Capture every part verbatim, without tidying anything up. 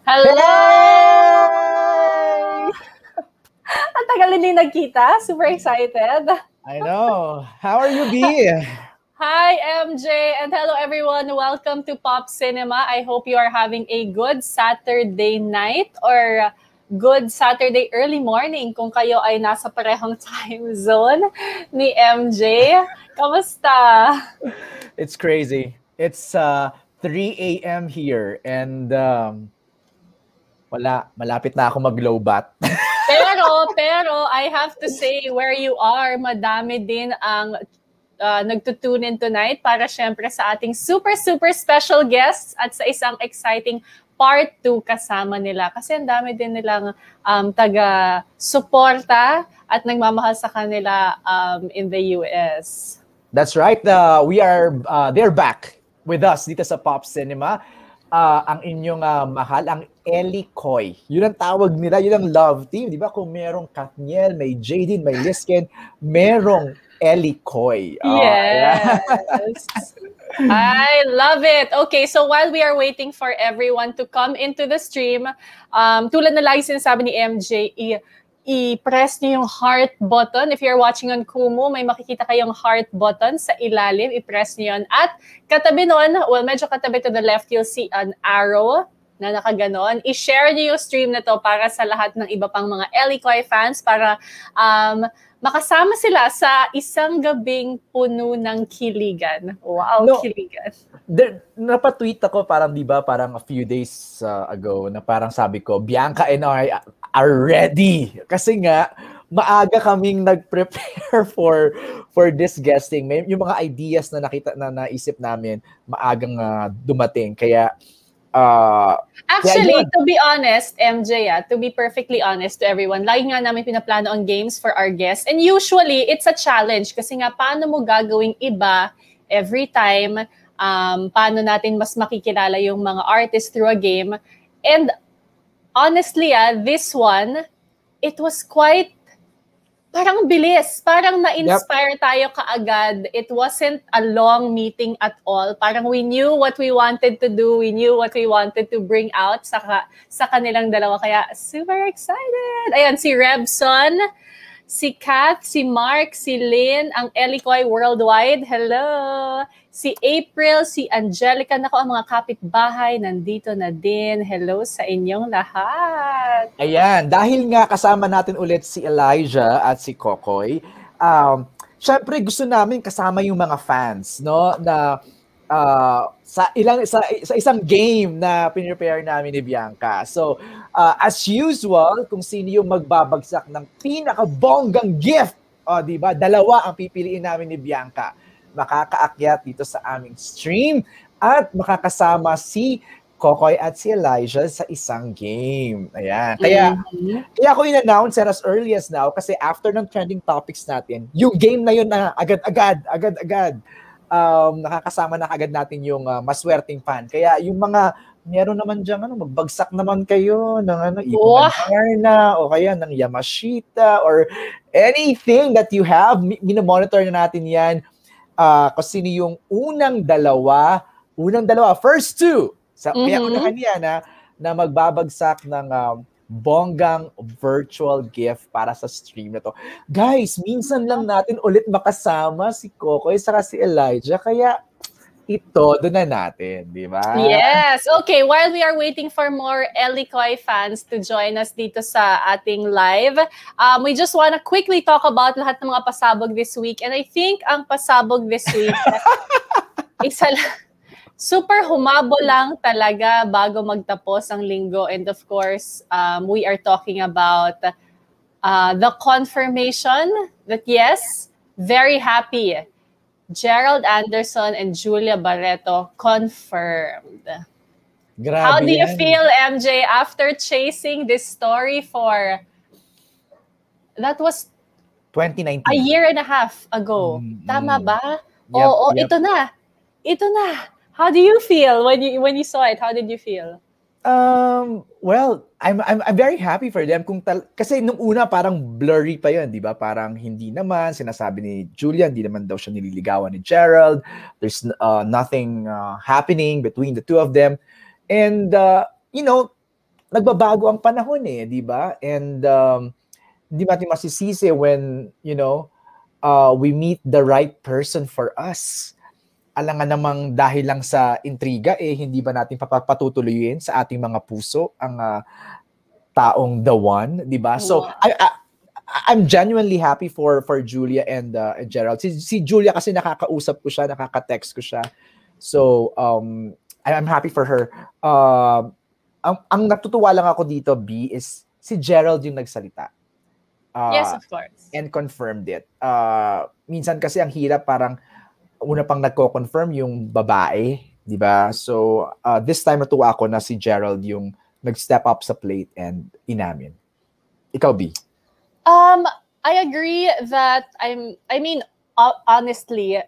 Hello! Hey! Ang tagal din nagkita. Super excited. I know. How are you, B? Hi, M J, and hello everyone. Welcome to Pop Cinema. I hope you are having a good Saturday night or good Saturday early morning kung kayo ay nasa parehong time zone ni M J. Kamusta? It's crazy. It's uh, three a m here and um, wala, malapit na ako mag-lowbat. Pero, pero, I have to say, where you are, madami din ang uh, nagtutune in tonight para syempre sa ating super, super special guests at sa isang exciting part two kasama nila. Kasi ang dami din nilang um, taga-suporta at nagmamahal sa kanila um, in the U S. That's right. Uh, we are, uh, they're back with us dito sa Pop Cinema. Uh, ang inyong uh, mahal, ang Ellie Coy. Yun ang tawag nila, yun ang love team. Di ba? Kung merong Katniel, may Jadine, may Lisken, merong Ellie Coy. Oh, yes. I love it. Okay, so while we are waiting for everyone to come into the stream, um, tulad na lagi sinasabi ni M J, i- i-press niyo yung heart button. If you're watching on Kumu, may makikita kayong heart button sa ilalim. I-press niyo yun. At katabi nun, well, medyo katabi to the left, you'll see an arrow na nakaganon. I-share niyo yung stream na to para sa lahat ng iba pang mga Ellie Coy fans para um, makasama sila sa isang gabing puno ng kiligan. Wow, no, kiligan. There, napatweet ako parang, di ba, parang a few days uh, ago na parang sabi ko, Bianca and I are ready. Kasi nga, maaga kaming nag-prepare for for this guesting. May, yung mga ideas na nakita na naisip namin, maagang uh, dumating. Kaya, uh, actually, kaya to be honest, M J, ah, to be perfectly honest to everyone, lagi nga namin pinaplano ang games for our guests. And usually, it's a challenge. Kasi nga, paano mo gagawing iba every time? Um, paano natin mas makikilala yung mga artists through a game? And honestly, ah, this one, it was quite, parang bilis. Parang na-inspire yep. tayo kaagad. It wasn't a long meeting at all. Parang we knew what we wanted to do. We knew what we wanted to bring out sa, sa kanilang dalawa. Kaya super excited. Ayan, si Rebson, si Kath, si Mark, si Lynn, ang Ellie Coy Worldwide. Hello! Si April, si Angelica, nako ang mga kapitbahay, nandito na din. Hello sa inyong lahat. Ayan, dahil nga kasama natin ulit si Elijah at si Kokoy, um, syempre gusto namin kasama yung mga fans, no? Na uh, sa ilang sa, sa isang game na pinrepare namin ni Bianca. So, uh, as usual, kung sino yung magbabagsak ng pinakabonggang gift, oh, di ba? Dalawa ang pipiliin namin ni Bianca. Makakaakyat dito sa aming stream at makakasama si Kokoy at si Elijah sa isang game. Ayan. Kaya, mm-hmm. kaya ako in-announce as early as now kasi after ng trending topics natin, yung game na yun na agad-agad, agad-agad, um, nakakasama na agad natin yung uh, maswerteng fan. Kaya yung mga meron naman dyan, ano, magbagsak naman kayo ng ano, Ipon na o kaya ng Yamashita or anything that you have, minomonitor na natin yan. Uh, kung sino yung unang dalawa, unang dalawa, first two, sa, mm-hmm. kaya unahan niya na, na magbabagsak ng um, bonggang virtual gift para sa stream na to. Guys, minsan lang natin ulit makasama si Kokoy saka si Elijah, kaya ito, doon na natin, di ba? Yes. Okay, while we are waiting for more Ellie Coy fans to join us dito sa ating live, um, we just want to quickly talk about lahat ng mga pasabog this week. And I think ang pasabog this week, isa lang, super humabo lang talaga bago magtapos ang linggo. And of course, um, we are talking about uh, the confirmation that yes, very happy. Gerald Anderson and Julia Barreto confirmed. Grabe How do you yan. feel, M J, after chasing this story for, that was twenty nineteen. A year and a half ago. Mm-hmm. Tama ba? Yep, Oo, yep. ito na. Ito na. How do you feel when you when you saw it? How did you feel? Um, well, I'm I'm I'm very happy for them kung tal- kasi nung una parang blurry pa 'yon, 'di ba? Parang hindi naman sinasabi ni Julia, hindi naman daw siya nililigawan ni Gerald. There's uh, nothing uh, happening between the two of them. And uh, you know, nagbabago ang panahon eh, di ba? And um, di natin masisisi when, you know, uh, we meet the right person for us. Alangan namang dahil lang sa intriga, eh, hindi ba natin papatutuloyin sa ating mga puso ang uh, taong the one, di ba? So, Wow. I, I, I'm genuinely happy for for Julia and, uh, and Gerald. Si, si Julia kasi nakakausap ko siya, nakaka-text ko siya. So, um, I'm happy for her. Uh, ang, ang natutuwa lang ako dito, B, is si Gerald yung nagsalita. Uh, yes, of course. And confirmed it. Uh, minsan kasi ang hirap, parang una pang nagko-confirm yung babae, di ba? So, uh, this time natuwa ako na si Gerald yung nag-step up sa plate and inamin. Ikaw, B? Um, I agree that I'm, I mean, honestly,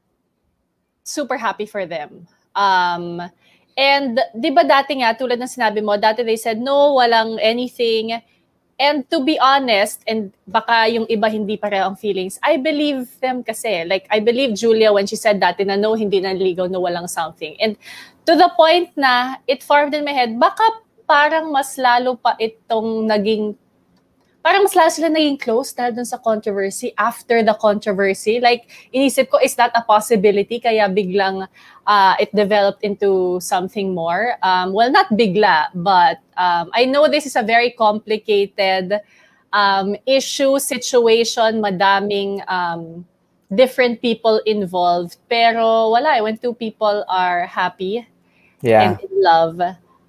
super happy for them. Um, and di ba dati nga, tulad ng sinabi mo, dati they said, no, walang anything. And to be honest, and baka yung iba hindi pareho ang feelings, I believe them kasi. Like, I believe Julia when she said dati na no, hindi nanligaw, no, walang something. And to the point na it formed in my head, baka parang mas lalo pa itong naging, parang mas lalo sila naging close dahil dun sa controversy, after the controversy. Like, inisip ko, is that a possibility? Kaya biglang uh, it developed into something more. Um, well, not bigla, but um, I know this is a very complicated um, issue, situation, madaming um, different people involved. Pero wala, when two people are happy yeah. and in love,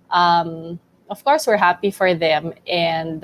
um, of course, we're happy for them. And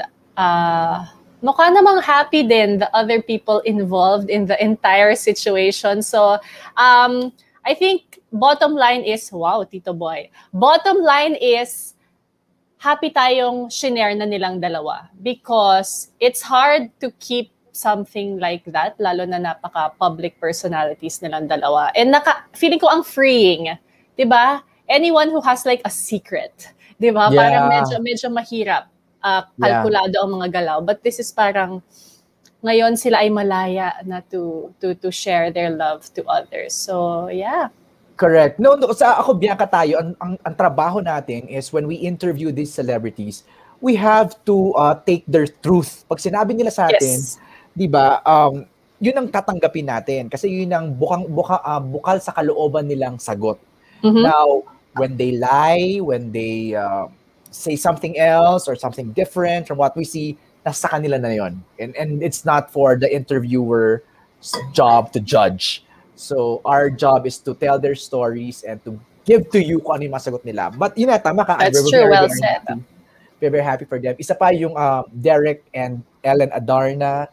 Uh, mukha namang happy din the other people involved in the entire situation. So, um, I think bottom line is, wow, Tito Boy. Bottom line is, happy tayong shinare na nilang dalawa. Because it's hard to keep something like that, lalo na napaka-public personalities nilang dalawa. And naka, feeling ko ang freeing. Diba? Anyone who has like a secret. Diba? Yeah. Parang medyo, medyo mahirap. Uh, kalkulado yeah. ang mga galaw, but this is parang ngayon sila ay malaya na to to to share their love to others. So yeah, correct. No, no sa ako Bianca tayo, ang, ang ang trabaho natin is when we interview these celebrities, we have to uh, take their truth. Pag sinabi nila sa atin, yes. 'di ba? Um, yun ang tatanggapin natin kasi yun ang bukang buka, uh, bukal sa kalooban nilang sagot. Mm-hmm. Now, when they lie, when they uh, say something else or something different from what we see, nasa kanila na yun. And, and it's not for the interviewer's job to judge. So our job is to tell their stories and to give to you kung ano yung masagot nila. But yun na, tama ka. That's true, well said. Happy. We're very happy for them. Isa pa yung uh, Derek and Ellen Adarna.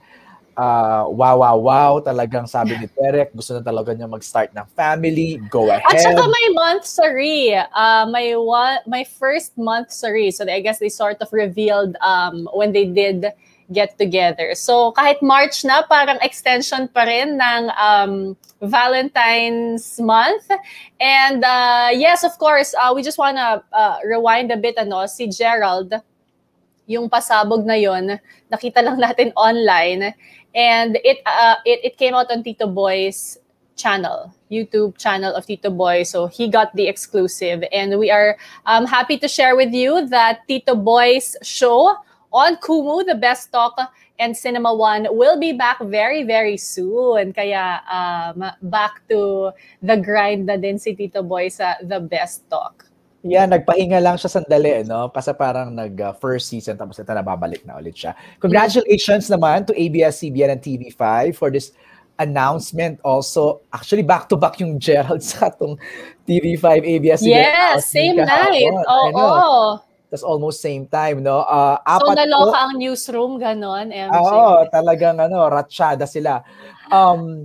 Uh, wow, wow, wow. Talagang sabi ni Derek, gusto na talaga niya mag-start ng family. Go ahead. At saka may month-sary. Uh, may, one, my first month-sary. So I guess they sort of revealed um, when they did get together. So kahit March na, parang extension pa rin ng um, Valentine's month. And uh, yes, of course, uh, we just wanna uh, rewind a bit. Ano, si Gerald, yung pasabog na yon, nakita lang natin online. And it uh, it it came out on Tito Boy's channel, YouTube channel of Tito Boy. So he got the exclusive. And we are um, happy to share with you that Tito Boy's show on Kumu, The Best Talk and Cinema One, will be back very, very soon. Kaya um, back to the grind na din si Tito Boy sa The Best Talk. Yeah, nagpahinga lang siya sandali, no? Kasi parang nag-first uh, season, tapos ito nababalik na ulit siya. Congratulations mm-hmm. naman to A B S C B N and T V five for this announcement also. Actually, back-to-back yung Gerald sa itong T V five, A B S C B N. Yes, same night. Oo. Oh, oh. That's almost same time, no? Uh, so, apat naloka po, ang newsroom, ganon, M J. Oo, talagang ano, ratsyada sila. Um...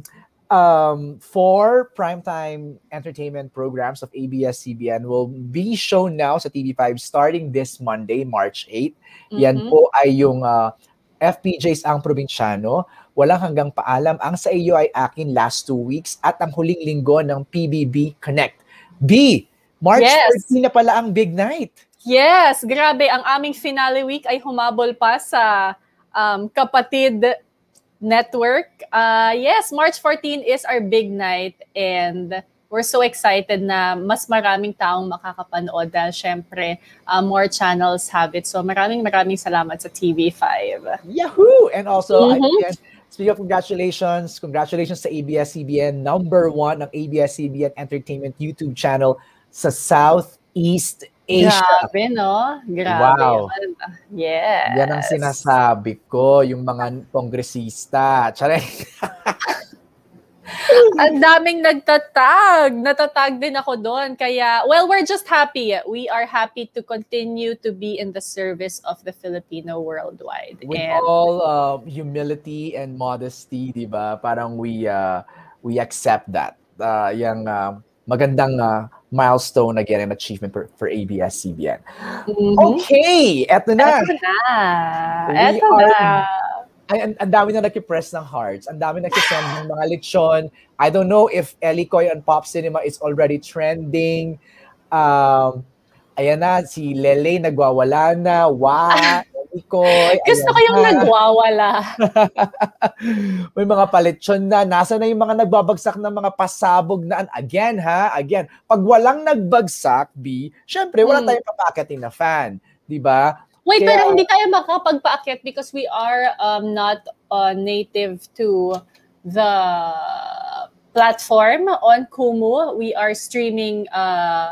Um, four primetime entertainment programs of A B S C B N will be shown now sa T V five starting this Monday, March eighth. Mm-hmm. Yan po ay yung uh, F P J's Ang Probinsyano, Walang Hanggang Paalam, Ang Sa Iyo Ay Akin last two weeks, at ang huling linggo ng P B B Connect. B, March yes. thirteenth na pala ang big night. Yes, grabe. Ang aming finale week ay humabol pa sa um, Kapatid Network. Uh, yes, March fourteenth is our big night and we're so excited na mas maraming taong makakapanood dahil syempre uh, more channels have it. So maraming maraming salamat sa T V five. Yahoo! And also, Mhm. again, speaking of congratulations, congratulations sa A B S C B N, number one ng A B S C B N Entertainment YouTube channel sa Southeast Asia. Grabe, no? Grabe. Wow. Yes. Yan ang sinasabi ko, yung mga kongresista. Tsare. Ang daming nagtatag. Natatag din ako doon. Kaya, well, we're just happy. We are happy to continue to be in the service of the Filipino worldwide. With and, all uh, humility and modesty, di ba? Parang we uh, we accept that. Uh, yung uh, magandang uh, milestone again and achievement for, for A B S C B N. Mhm. Okay, eto na. Eto na. We Eto are- na. Ay, ang, ang dami na nagki-press ng hearts. Ang dami nagki-send ng mga lechon. I don't know if Elikoy on Pop Cinema is already trending. Um, ayan na, si Lele nagwawala na. Wow, Elikoy. Gusto ko ayan yung na. nagwawala. May mga paletsyon na. Nasa na yung mga nagbabagsak ng mga pasabog na. Again, ha? Again. Pag walang nagbagsak, B, syempre, wala Hmm. tayong papaketing na fan. Di ba? Wait, Kaya- pero hindi tayo makapagpaakyat because we are um, not uh, native to the platform on Kumu. We are streaming uh,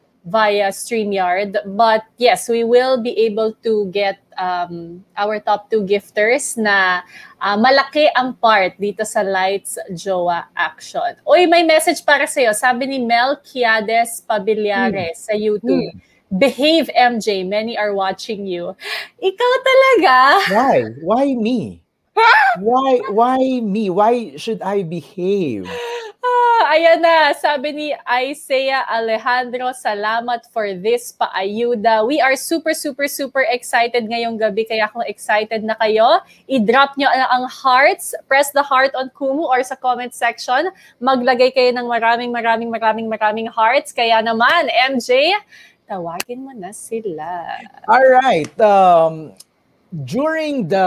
via StreamYard. But yes, we will be able to get um, our top two gifters na uh, malaki ang part dito sa Lights Jowa Action. Uy, may message para sa'yo. Sabi ni Mel Kiades Pabillares sa YouTube. Behave, M J. Many are watching you. Ikaw talaga? Why? Why me? Why why me? Why should I behave? Ah, ayan na. Sabi ni Isaiah Alejandro, salamat for this paayuda. We are super, super, super excited ngayong gabi. Kaya kung excited na kayo, i-drop nyo ang hearts. Press the heart on Kumu or sa comment section. Maglagay kayo ng maraming, maraming, maraming, maraming hearts. Kaya naman, M J, tawagin mo na sila. All right. Um, during the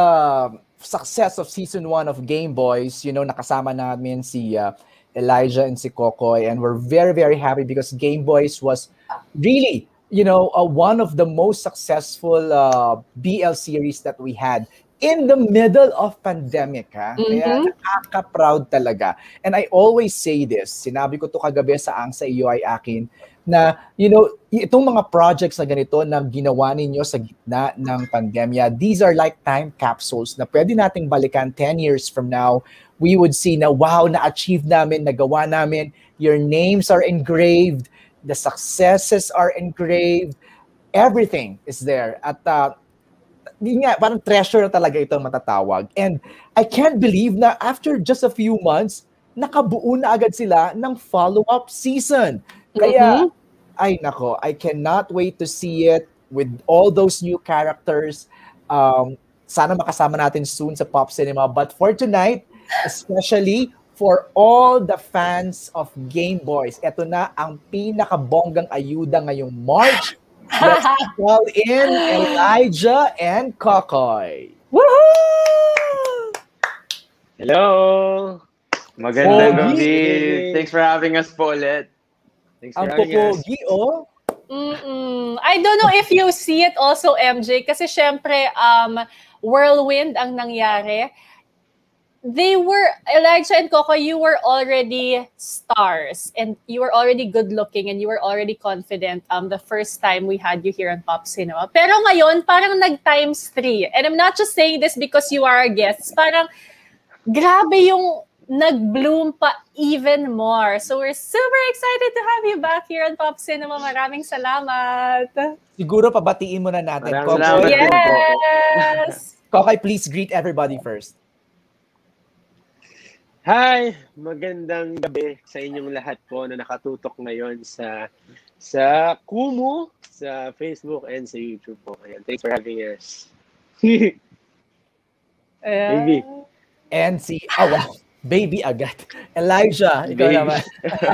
success of season one of Game Boys, you know, nakasama namin si uh, Elijah and si Kokoy, and we're very, very happy because Game Boys was really, you know, uh, one of the most successful uh, B L series that we had in the middle of pandemic, ha? Kaya Mhm. nakaka-proud talaga. And I always say this, sinabi ko to kagabi sa Ang Sa Iyo Ay Akin, na, you know, itong mga projects na ganito na ginawa ninyo sa gitna ng pandemya, these are like time capsules na pwede nating balikan ten years from now. We would see na, wow, na-achieve namin, nagawa namin, your names are engraved, the successes are engraved, everything is there. At, uh, di nga, parang treasure na talaga itong matatawag. And I can't believe na after just a few months, nakabuo na agad sila ng follow-up season. Kaya, Mhm. ay nako, I cannot wait to see it with all those new characters. Um, sana makasama natin soon sa Pop Cinema. But for tonight, especially for all the fans of Game Boys, eto na ang pinakabonggang ayuda ngayong March. Let's call in Elijah and Kokoy. Woohoo! Hello! Magandang Pogi! gabi. Thanks for having us po ulit. Thanks for Ang having us. popogi, oh. Mm-mm. I don't know if you see it also, M J, kasi syempre, um, whirlwind ang nangyari. They were, Elijah and Coco, you were already stars and you were already good looking and you were already confident um, the first time we had you here on Pop Cinema. Pero ngayon, parang nag-times three. And I'm not just saying this because you are our guests. Parang grabe yung nag-bloom pa even more. So we're super excited to have you back here on Pop Cinema. Maraming salamat. Siguro pabatiin mo na natin. Maraming Kokoy, salamat din po. Yes! Kokoy, please greet everybody first. Hi! Magandang gabi sa inyong lahat po na nakatutok ngayon sa sa Kumu, sa Facebook, and sa YouTube po. Ayan. Thanks for having us. Baby. And si, oh wow, baby agad. Elijah, ikaw Baby. naman.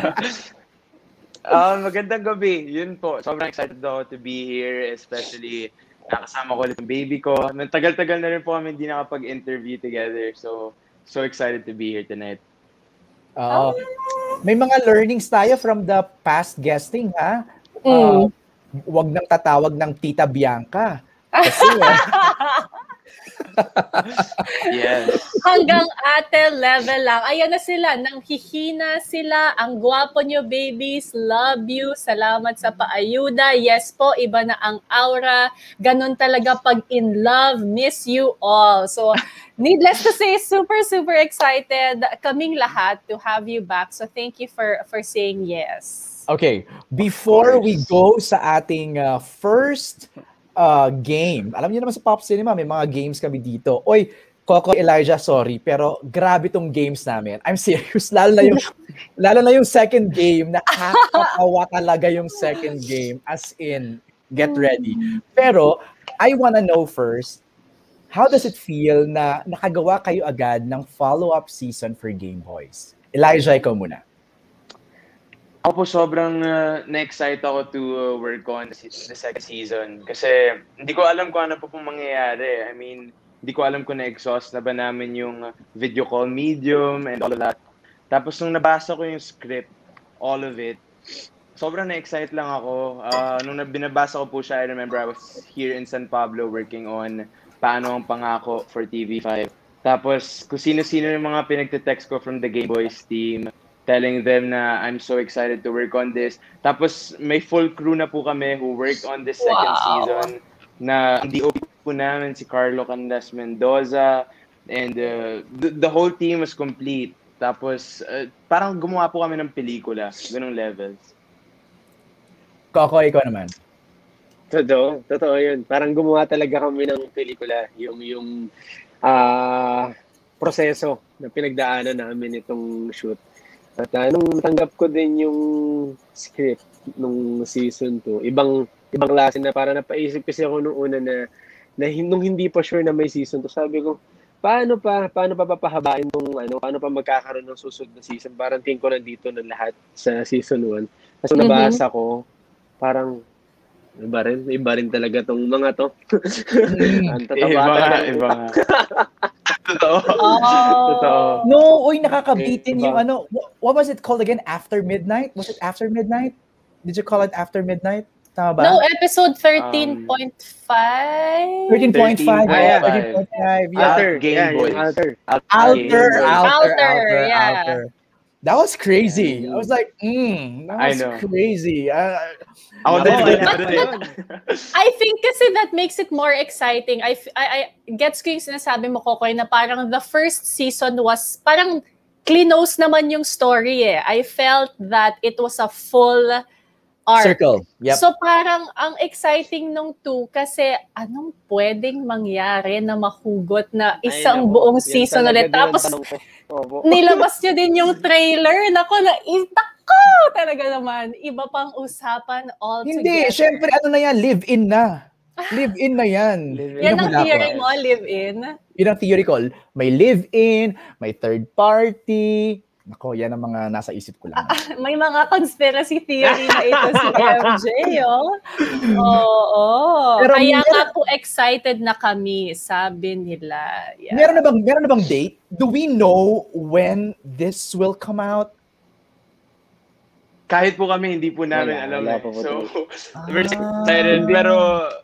um, magandang gabi. Yun po. Sobrang excited ako to be here, especially nakasama ko ulit yung baby ko. Tagal-tagal na rin po kami hindi nakapag-interview together. So, so excited to be here tonight. Oo. may mga learnings tayo from the past guesting, ha? Mm. Uh, wag nang tatawag ng Tita Bianca. Kasi, Yes. Hanggang ate level lang. Ayan na sila. Nanghihina sila. Ang gwapo nyo, babies. Love you. Salamat sa paayuda. Yes po, iba na ang aura. Ganon talaga pag in love. Miss you all. So, needless to say, super, super excited kaming lahat to have you back. So, thank you for, for saying yes. Okay. Before we go sa ating uh, first uh, game, alam niyo naman sa Pop Cinema, may mga games kami dito. Oy, Coco, Elijah, sorry, pero grabe tong games namin. I'm serious. Lalo na yung, lalo na yung second game, nakakatawa talaga yung second game. As in, get ready. Pero, I wanna know first, how does it feel na nakagawa kayo agad ng follow-up season for Game Boys? Elijah, ikaw muna. Ako po sobrang uh, na-excite ako to uh, work on the, the second season. Kasi hindi ko alam kung ano pa pong mangyayari. I mean, hindi ko alam kung na-exhaust na ba namin yung video call medium and all of that. Tapos nung nabasa ko yung script, all of it, sobrang na-excite lang ako. Uh, nung binabasa ko po siya, I remember I was here in San Pablo working on Paano ang Pangako for T V five. Tapos kung sino-sino yung mga pinagte-text ko from the Game Boys team, telling them na I'm so excited to work on this. Tapos may full crew na po kami who worked on this second Wow. season na D O P po namin si Carlo Candas Mendoza and uh, the, the whole team was complete. Tapos uh, parang gumawa po kami ng pelikula, ganung levels. Coco, ikaw naman. Totoo, totoo yun. Parang gumawa talaga kami ng pelikula. Yung, yung uh, proseso na pinagdaanan namin itong shoot. At uh, nung natanggap ko din yung script nung season two, ibang ibang klase na para napaisip kasi ako nung una na, na nung hindi pa sure na may season two, sabi ko, paano pa paano pa papahabain tong ano, paano pa magkakaroon ng susunod na season? Parang tingin ko nandito na lahat sa season one. Kasi mm-hmm. nabasa ko, parang iba rin, iba rin talaga tong mga to. Ang iba, iba. Totoo. Oh. Totoo. No, uy, nakakabitin Iba. yung ano, what was it called again? After Midnight? Was it After Midnight? Did you call it After Midnight? Tama ba? No, episode thirteen point five. thirteen point five. Ah, yeah. thirteen point five. Yeah. Alter, Game yeah, Boys. yung Alter. Alter, Alter, Alter, Alter, yeah. Alter. That was crazy. I was like, mm, that was I know. crazy. Uh, Ako no, din, I- din, but- din. I think kasi that makes it more exciting. I, I, I gets ko yung sinasabi mo, Kokoy, na parang the first season was, parang clinose naman yung story eh. I felt that it was a full arc. Circle. Yep. So parang ang exciting nung two kasi anong pwedeng mangyari na mahugot na isang Ay, naku, buong yan season talaga ulit. din ang Tapos tanong ko. Opo. nilabas nyo din yung trailer. Nako, na ko talaga naman. Iba pang usapan all Hindi, together. syempre, ano na yan, live-in na. Live-in na yan. Live-in. Yan Yun ang wala theory pa. mo, live-in. Yun ang theory ko. May live-in, may third party. Nako, yan ang mga nasa isip ko lang. May mga conspiracy theory na ito si M J, oh. Oo. Pero Kaya meron- nga po excited na kami, sabi nila. Yeah. Meron na bang meron na bang date? Do we know when this will come out? Kahit po kami, hindi po namin Wala, alam. wala eh. pa po So, Ah. we're excited. Pero,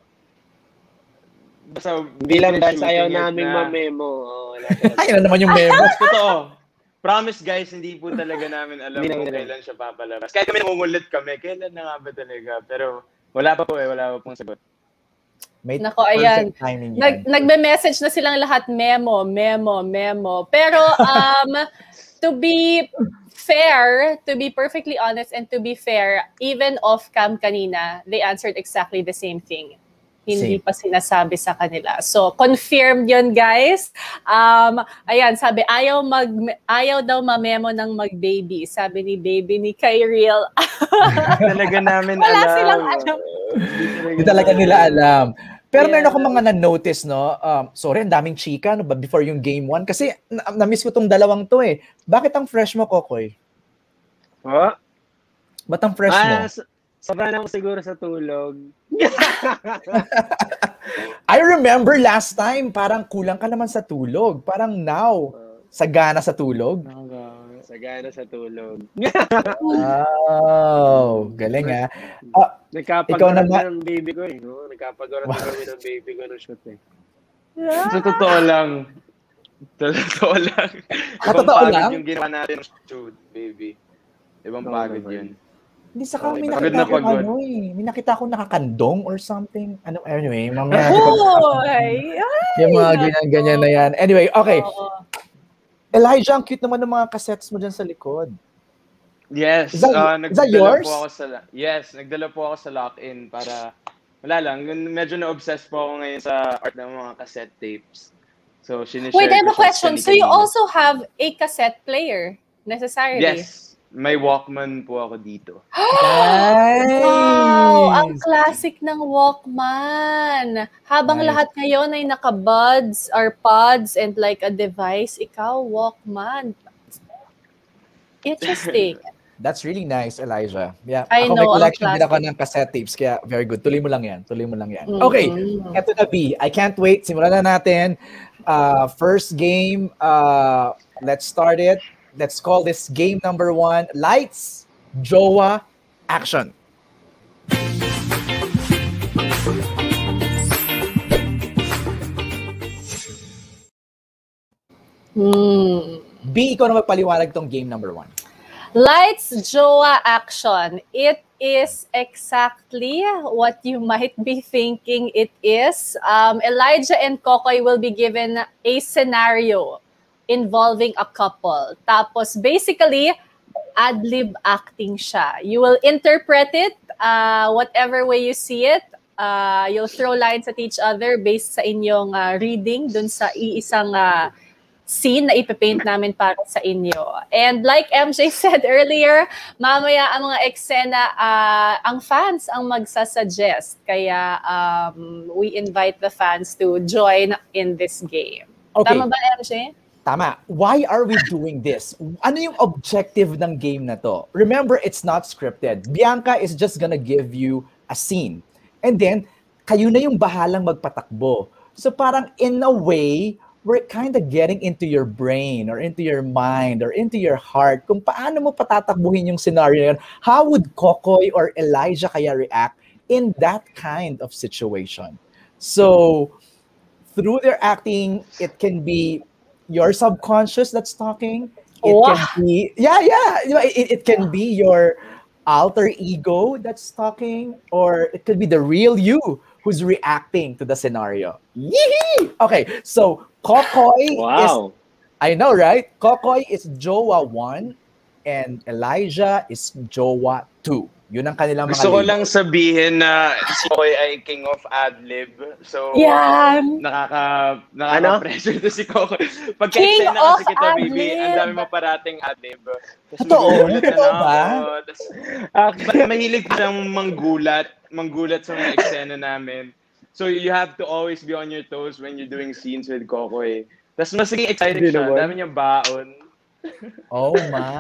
basta, Hindi lang dahil sa ayaw shooting it naming na- mamemo. Oh, wala talaga. Ay, ano naman yung memo? Totoo. Promise guys, hindi po talaga namin alam Hindi kung namin alam. kailan siya papalabas. Kahit kami nangungulit kami, kailan na nga ba talaga? Pero wala pa po eh, wala pa pong sagot. May Nako, ayan. perfect timing yan. Nag, nagme-message na silang lahat, memo, memo, memo. Pero, um, to be fair, to be perfectly honest and to be fair, even off-cam kanina, they answered exactly the same thing. Hindi Same. pa sinasabi sa kanila. So, confirmed yun, guys. Um, ayan, sabi, ayaw, mag, ayaw daw mamemo ng mag-baby. Sabi ni baby ni Kyriel. Talaga namin Wala alam. silang alam. Hindi talaga nila alam. Pero Yeah. meron ako mga na-notice, no? Um, sorry, ang daming chika, no? But before yung game one. Kasi na- na-miss ko tong dalawang to eh. Bakit ang fresh mo, Kokoy? Oh, Ba't ang fresh mo? ah, so- sobra na ako siguro sa tulog. I remember last time, parang kulang ka naman sa tulog. Parang now, sagana sa tulog. sagana sa tulog. Oh, galing ah. Ah, Nagkapagorot ng baby ko eh. No? Nagkapagorot wow. kami ng baby ko ng shoot eh. Yeah. Sa totoo lang. Sa totoo lang. Sa totoo lang? Yung ginawa natin ng shoot, baby. Ibang no, pagod no, yun. Hindi sa kami okay, nakita ko ano eh. May nakita ko nakakandong or something. Ano, anyway, mga... Oh, ay, ay, yung mga ganyan-ganyan na yan. Anyway, okay. Oh. Elijah, ang cute naman ng mga cassettes mo dyan sa likod. Yes. Is that, uh, is that yours? Po ako sa, yes, nagdala po ako sa lock-in para, wala lang, medyo na-obsessed po ako ngayon sa art ng mga cassette tapes. So, sinishare Wait, I have a question. So, you kanina. also have a cassette player, necessarily? Yes. May Walkman po ako dito. Nice! Wow! Ang classic ng Walkman. Habang nice. Lahat ngayon ay naka-buds or pods and like a device, ikaw, Walkman. Interesting. That's really nice, Elijah. Yeah. I ako know, may collection din ako ng cassette tapes, kaya very good. Tuloy mo lang yan. Tuloy mo lang yan. Mm-hmm. Okay, eto na B. I can't wait. Simulan na natin. Uh, first game, uh, let's start it. Let's call this game number one. Lights, Jowa, action. Hmm. B, ikaw na magpaliwanag tong game number one. Lights, Jowa, action. It is exactly what you might be thinking it is. Um, Elijah and Kokoy will be given a scenario involving a couple. Tapos, basically, ad-lib acting siya. You will interpret it uh, whatever way you see it. Uh, you'll throw lines at each other based sa inyong uh, reading dun sa iisang uh, scene na ipipaint namin para sa inyo. And like M J said earlier, mamaya ang mga eksena, uh, ang fans ang magsasuggest. Kaya um, we invite the fans to join in this game. Okay. Tama ba, M J? Tama. Why are we doing this? Ano yung objective ng game na to? Remember, it's not scripted. Bianca is just gonna give you a scene. And then, kayo na yung bahalang magpatakbo. So parang in a way, we're kind of getting into your brain or into your mind or into your heart kung paano mo patatakbuhin yung scenario yun. How would Kokoy or Elijah kaya react in that kind of situation? So, through their acting, it can be your subconscious that's talking. It wow. can be, yeah, yeah. It, it can be your alter ego that's talking, or it could be the real you who's reacting to the scenario. Yee! Okay, so Kokoy wow. is, I know, right? Kokoy is Jowa one and Elijah is Jowa two. Yun ang kanilang mga Gusto ko label. lang sabihin na si Kokoy ay king of ad-lib. So, yeah. nakaka, nakaka-pressure to si Kokoy. Pagka-extend na kasi kita, baby, ang dami mo parating ad-lib. Totoo? Totoo ba? Okay. Mahilig ko lang manggulat, manggulat sa mga eksena namin. So, you have to always be on your toes when you're doing scenes with Kokoy. Tapos mas naging exciting siya. Dami niyang baon. Oh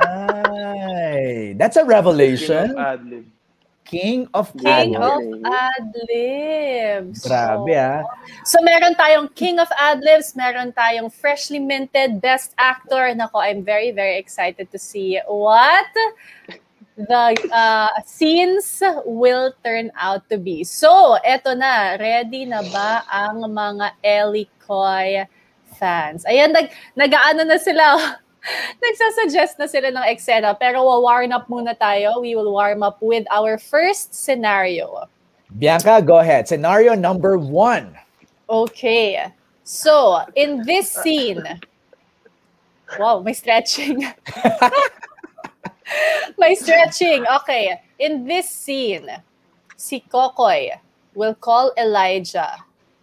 my! That's a revelation. King of ad-lib. King of King ad-lib. of ad-libs. Grabe ah. So meron tayong King of ad-libs, meron tayong freshly minted Best Actor. Nako, I'm very, very excited to see what the uh, scenes will turn out to be. So, eto na. Ready na ba ang mga Ellie Coy fans? Ayan, nag, nag-ano na sila. Nagsasuggest na sila ng eksena, pero wa-warm up muna tayo. We will warm up with our first scenario. Bianca, go ahead. Scenario number one. Okay. So, in this scene, wow, may stretching. May stretching. Okay. In this scene, si Kokoy will call Elijah.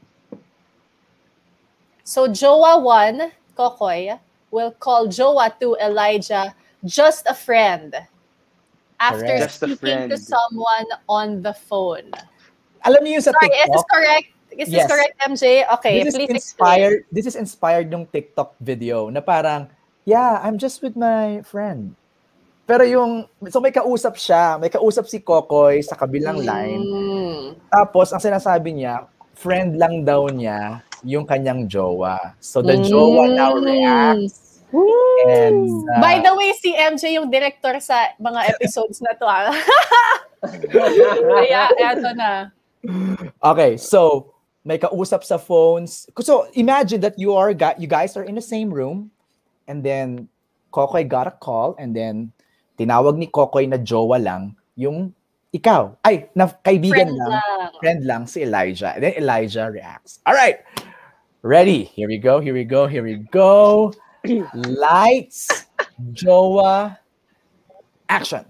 So, Jowa one, Kokoy, will call Jowa to Elijah just a friend after Correct. speaking to someone on the phone. Alam niyo yung sa Sorry, TikTok? is this correct? Is this Yes. correct, M J? Okay, This is please inspired. explain. This is inspired yung TikTok video na parang, yeah, I'm just with my friend. Pero yung, so may kausap siya, may kausap si Kokoy sa kabilang line. Mm. Tapos, ang sinasabi niya, friend lang daw niya yung kanyang jowa. So the Mm. jowa now reacts And, uh, By the way, si M J yung director sa mga episodes na to. Ah. Kaya, eto na. Okay, so may kausap sa phones. So imagine that you are you guys are in the same room, and then Kokoy got a call, and then tinawag ni Kokoy na jowa lang yung ikaw. Ay, na kaibigan Friend lang, lang. friend lang si Elijah. And then Elijah reacts. All right, ready? Here we go. Here we go. Here we go. Lights, jowa, action.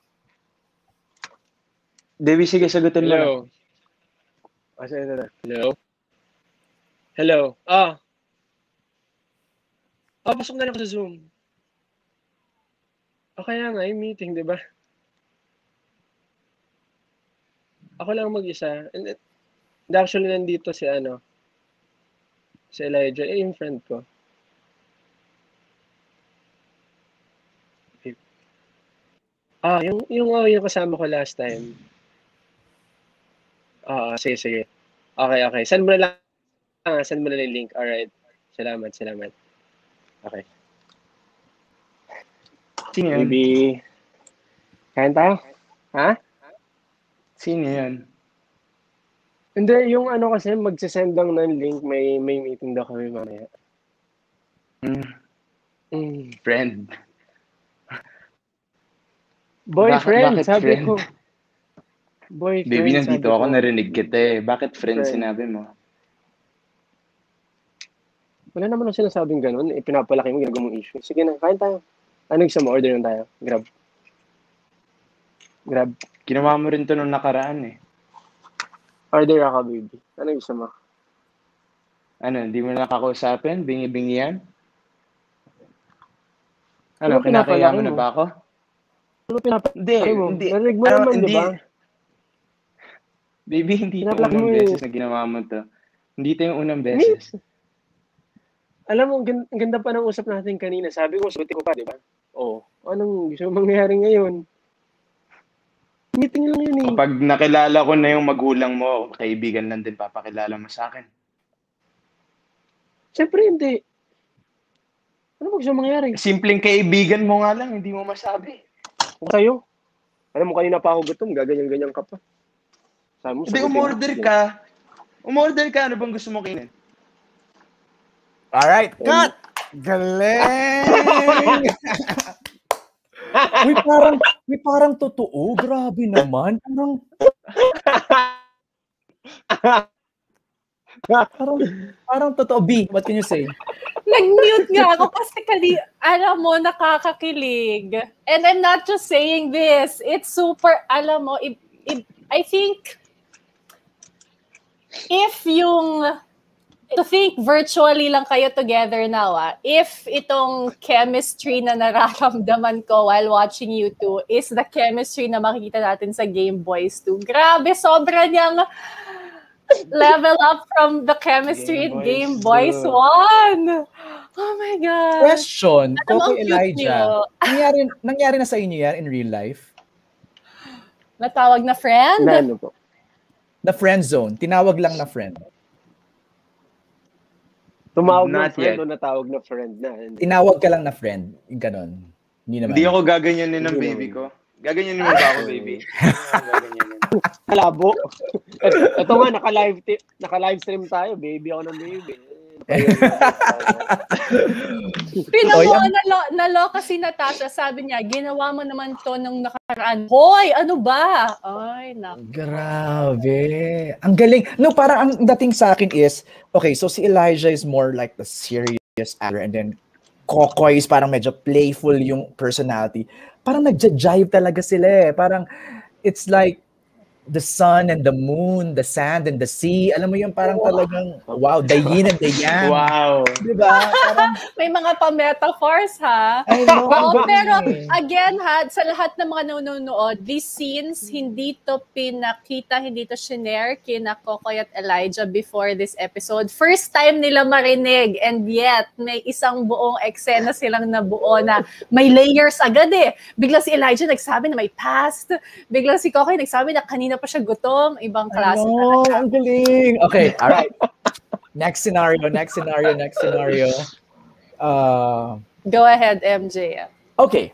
Debbie, sige, sagutin mo na. Hello. Ah, sige, sige. Hello? Hello? Ah. Ah, pasok na lang ako sa Zoom. Ah, kaya nga, yung meeting, di ba? Ako lang mag-isa. And, and actually, nandito si ano, si Elijah, eh, yung friend ko. Ah, yung, yung, oh, yung kasama ko last time. Ah, sige, sige. Okay, okay. Send mo na lang. Ah, send mo na lang yung link. Alright. Salamat, salamat. Okay. Sino yan? Maybe, kain tayo? Ha? Sino yan? Hindi, yung ano kasi, magsisend lang ng link. May may meeting daw kami mamaya. Mm, Mm. friend. Boyfriend, Bakit- bakit sabi friend? ko. Boyfriend, Baby, nandito sabi ako, ko. narinig kita eh. Bakit friend Friend. sinabi mo? Wala naman ang sinasabing ganun. Eh, pinapalaki mo, ginagawa mong issue. Sige na, kain tayo. Ano gusto mo? Order lang tayo. Grab. Grab. Ginawa mo rin to nung nakaraan eh. Order ako, baby. Ano gusto mo? Ano, hindi mo nakakausapin? Bingi-bingi yan? Ano, Ano, kinakaya pinapalaki mo na mo? ba ako? Ano pinapalaki Hindi, mo? hindi. Narinig mo Ano, naman, di hindi. ba? Baby, hindi ito Pinapalaki unang mo eh. beses na ginawa mo to. Hindi ito yung unang beses. Alam mo, ang gan- ang ganda pa ng usap natin kanina. Sabi ko, suti ko pa, di ba? Oo. Anong gusto mong mangyayari ngayon? Meeting lang yun eh. Kapag nakilala ko na yung magulang mo, kaibigan lang din papakilala mo sa akin. Siyempre hindi. Ano ba gusto mong mangyayari? Simpleng kaibigan mo nga lang, hindi mo masabi. Kung sa'yo. Alam mo, kanina pa ako gutom, gaganyan-ganyan ka pa. Sabi mo, Hindi, sagutin mo. umorder ka. Umorder ka, ano bang gusto mo kainin? All right, cut. Galing. Uy, parang, uy, parang totoo. Grabe naman. Parang, parang, parang totoo. B, what can you say? Nag-mute nga ako kasi kali, alam mo, nakakakilig. And I'm not just saying this. It's super, alam mo, if, if, I think, if yung, to think virtually lang kayo together now, ah, if itong chemistry na nararamdaman ko while watching you two is the chemistry na makikita natin sa Game Boys two, grabe, sobra niyang level up from the chemistry in Game Boys one. Oh my God. Question, Ano ang Coco cute Elijah. niyo? Nangyari, nangyari na sa inyo yan in real life? Natawag na friend? Na ano po? Na friend zone. Tinawag lang na friend. Tumawag na Not friend yet. o natawag na friend na. Hindi. Tinawag ka lang na friend. Yung ganon. Hindi naman. Hindi ako gaganyanin ng Hindi baby naman. ko. Gaganyanin mo ba ako, baby? Gaganyanin. Malabo. Ito, ito nga, naka-live, ti- naka-live stream tayo. Baby ako ng baby. Pinamo, Oh, yan. nalo, nalo kasi Natasha, sabi niya, ginawa mo naman to nung nakaraan. Hoy, ano ba? Ay, nak. Grabe. Ang galing. No, parang ang dating sa akin is, okay, so si Elijah is more like the serious actor, and then Kokoy is parang medyo playful yung personality. Parang nagja-jive talaga sila eh. Parang, it's like, the sun and the moon, the sand and the sea. Alam mo yun, parang talagang, wow, the yin and the yang. Wow. Diba? Parang, May mga pa-metaphors, ha? I know. ang Oo, galing pero eh. again, ha, sa lahat ng mga nanonood, these scenes, hindi to pinakita, hindi to shinare kina Kokoy at Elijah before this episode. First time nila marinig, and yet, may isang buong eksena silang nabuo na may layers agad eh. Bigla si Elijah nagsabi na may past. Bigla si Kokoy nagsabi na kanina pa siya gutom. Ibang klase Ano, talaga. ang galing. Okay, all right. Next scenario, next scenario, next scenario. Uh, Go ahead, M J. Okay.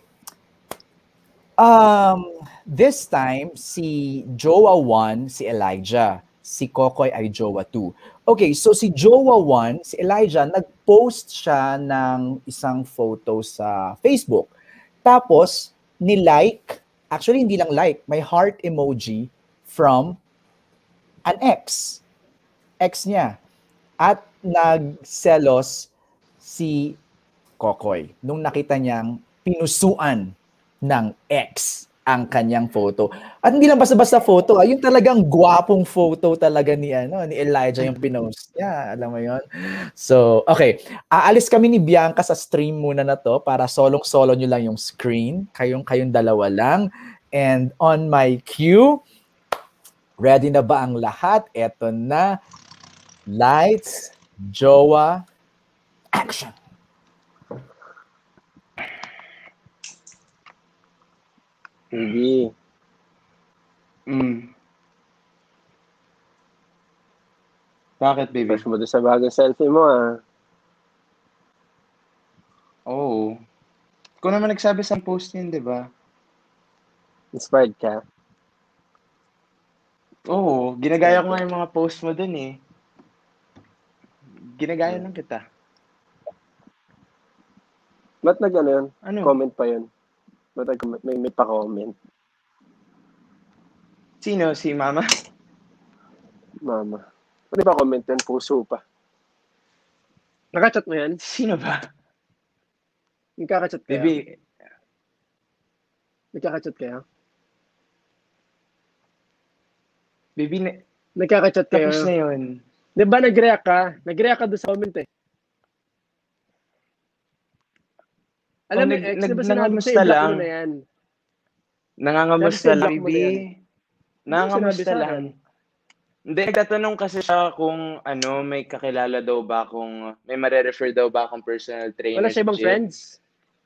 Um, this time, si Jowa one, si Elijah. Si Kokoy ay Jowa two. Okay, so si Jowa one, si Elijah, nag-post siya ng isang photo sa Facebook. Tapos, ni-like, actually hindi lang like, may heart emoji from an ex. Ex niya. At nagselos si Kokoy nung nakita niyang pinusuan ng ex ang kanyang photo. At hindi lang basta-basta photo, ah, yung talagang gwapong photo talaga ni ano ni Elijah yung pinost niya, alam mo yon. So, okay, aalis kami ni Bianca sa stream muna na to para solong-solo nyo lang yung screen, kayong kayong dalawa lang. And on my cue, ready na ba ang lahat? Eto na. Lights, Jowa, action. Hindi. Mm. Bakit, baby? Push mo doon sa bagong selfie mo, ah. Oo. Oh. Ikaw naman nagsabi sa post yun, di ba? Inspired ka. Oo. Ginagaya ko nga yung mga post mo dun eh. Ginagaya lang kita. Ba't nag-ano yun? Ano? Comment pa yun? Ba't nag- may, may pa-comment? Sino? Si Mama? Mama. Pwede ba comment yun? Puso pa. Nakachat mo yan? Sino ba? Nagkakachat kayo? Baby, Nagkakachat kayo? baby, na, Nagkakachat kayo? tapos na yun. Di ba nag-react ka? Nag-react ka doon sa comment eh. Alam mo, nag- ex, nag- di ba sinabi nangamusta sa'yo, block lang. mo na yan? Nangangamusta Sabi sa'yo, lang, block mo na yan. baby. Nangangamusta sinabi sa lang. Hindi, nagtatanong kasi siya kung ano, may kakilala daw ba kung, may mare-refer daw ba akong personal trainer Wala siya sa ibang gym. friends?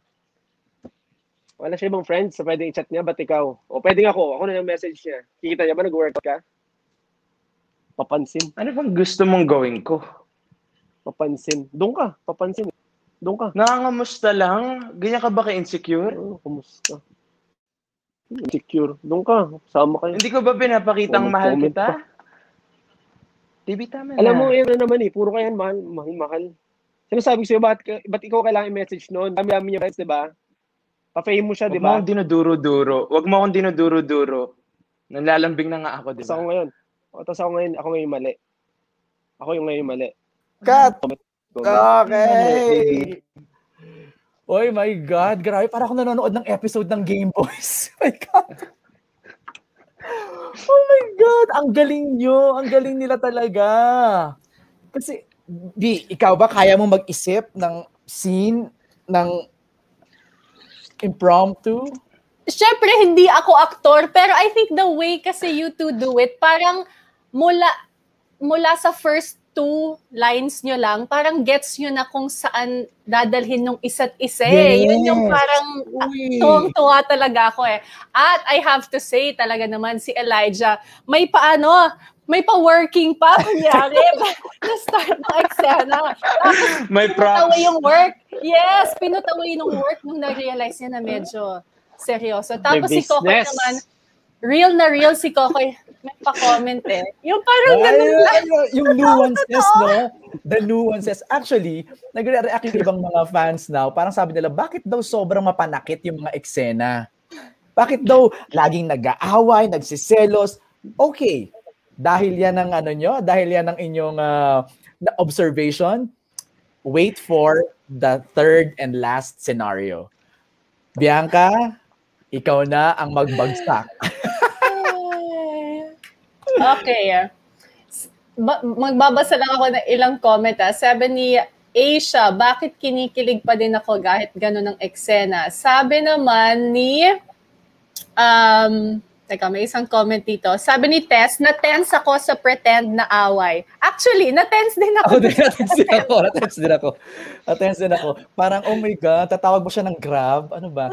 Wala siya ibang friends sa pwedeng i-chat niya, ba't ikaw? O pwedeng ako, ako na yung message niya. Kikita niya ba nag-workout ka? Papansin. Ano bang gusto mong gawin ko? Papansin. Doon ka, papansin. Doon ka. Nangangamusta lang? Ganyan ka ba ka-insecure? Oh, kumusta? Insecure. Doon ka, sama kayo. Hindi ko ba pinapakitang Oh, mahal mag-comment kita? pa. T V, tama na. Alam mo, yun na naman eh. Puro kayo mahal, mahal, mahal. Sinasabi ko sa'yo, ba't, ba't ikaw kailangan i-message noon? Dami-dami niya friends, di ba? Pa-fame mo siya, Huwag di mo ba? akong dinuduro-duro. Huwag mo akong dinuduro-duro. Nanlalambing na nga ako, di Tapos ako ba? ngayon. O, tapos ako ngayon, ako ngayon yung mali. Ako yung ngayon mali. Cut! Comment. Okay! Oh my God, grabe. Parang ako nanonood ng episode ng Game Boys. My God. Oh my God, ang galing nyo. Ang galing nila talaga. Kasi, B, ikaw ba kaya mo mag-isip ng scene, ng impromptu? Siyempre, hindi ako aktor, pero I think the way kasi you two do it, parang mula mula sa first two lines nyo lang, parang gets nyo na kung saan dadalhin ng isa't isa eh. Yes. Yun yung parang Uy. tuwang-tuwa talaga ako eh. At I have to say talaga naman si Elijah, may paano, may pa-working pa, kunyari, na-start ng eksena. Tapos, May pinutawa props. yung work. Yes, pinutawa yung work nung na-realize niya na medyo seryoso. Tapos si Kokoy business. naman, real na real si Kokoy, may pa-comment eh. Yung parang Ay, ganun lang. ay, ay, yung nuances, no? The nuances. Actually, nagre-react yung ibang mga fans now. Parang sabi nila, bakit daw sobrang mapanakit yung mga eksena? Bakit daw laging nag-aaway, nagsiselos? Okay. Dahil yan ang ano nyo, dahil yan ang inyong uh, observation, wait for the third and last scenario. Bianca, ikaw na ang magbagsak. Okay. Ba- magbabasa lang ako ng ilang comment. Ah. Sabi ni Asia, bakit kinikilig pa din ako kahit gano'n ang eksena? Sabi naman ni... Um, teka, may isang comment dito. Sabi ni Tess, na-tense ako sa pretend na away. Actually, na-tense din ako. Ako din, na-tense din ako. Na-tense din ako. Na-tense din ako. Parang, oh my God, tatawag mo siya ng Grab? Ano ba?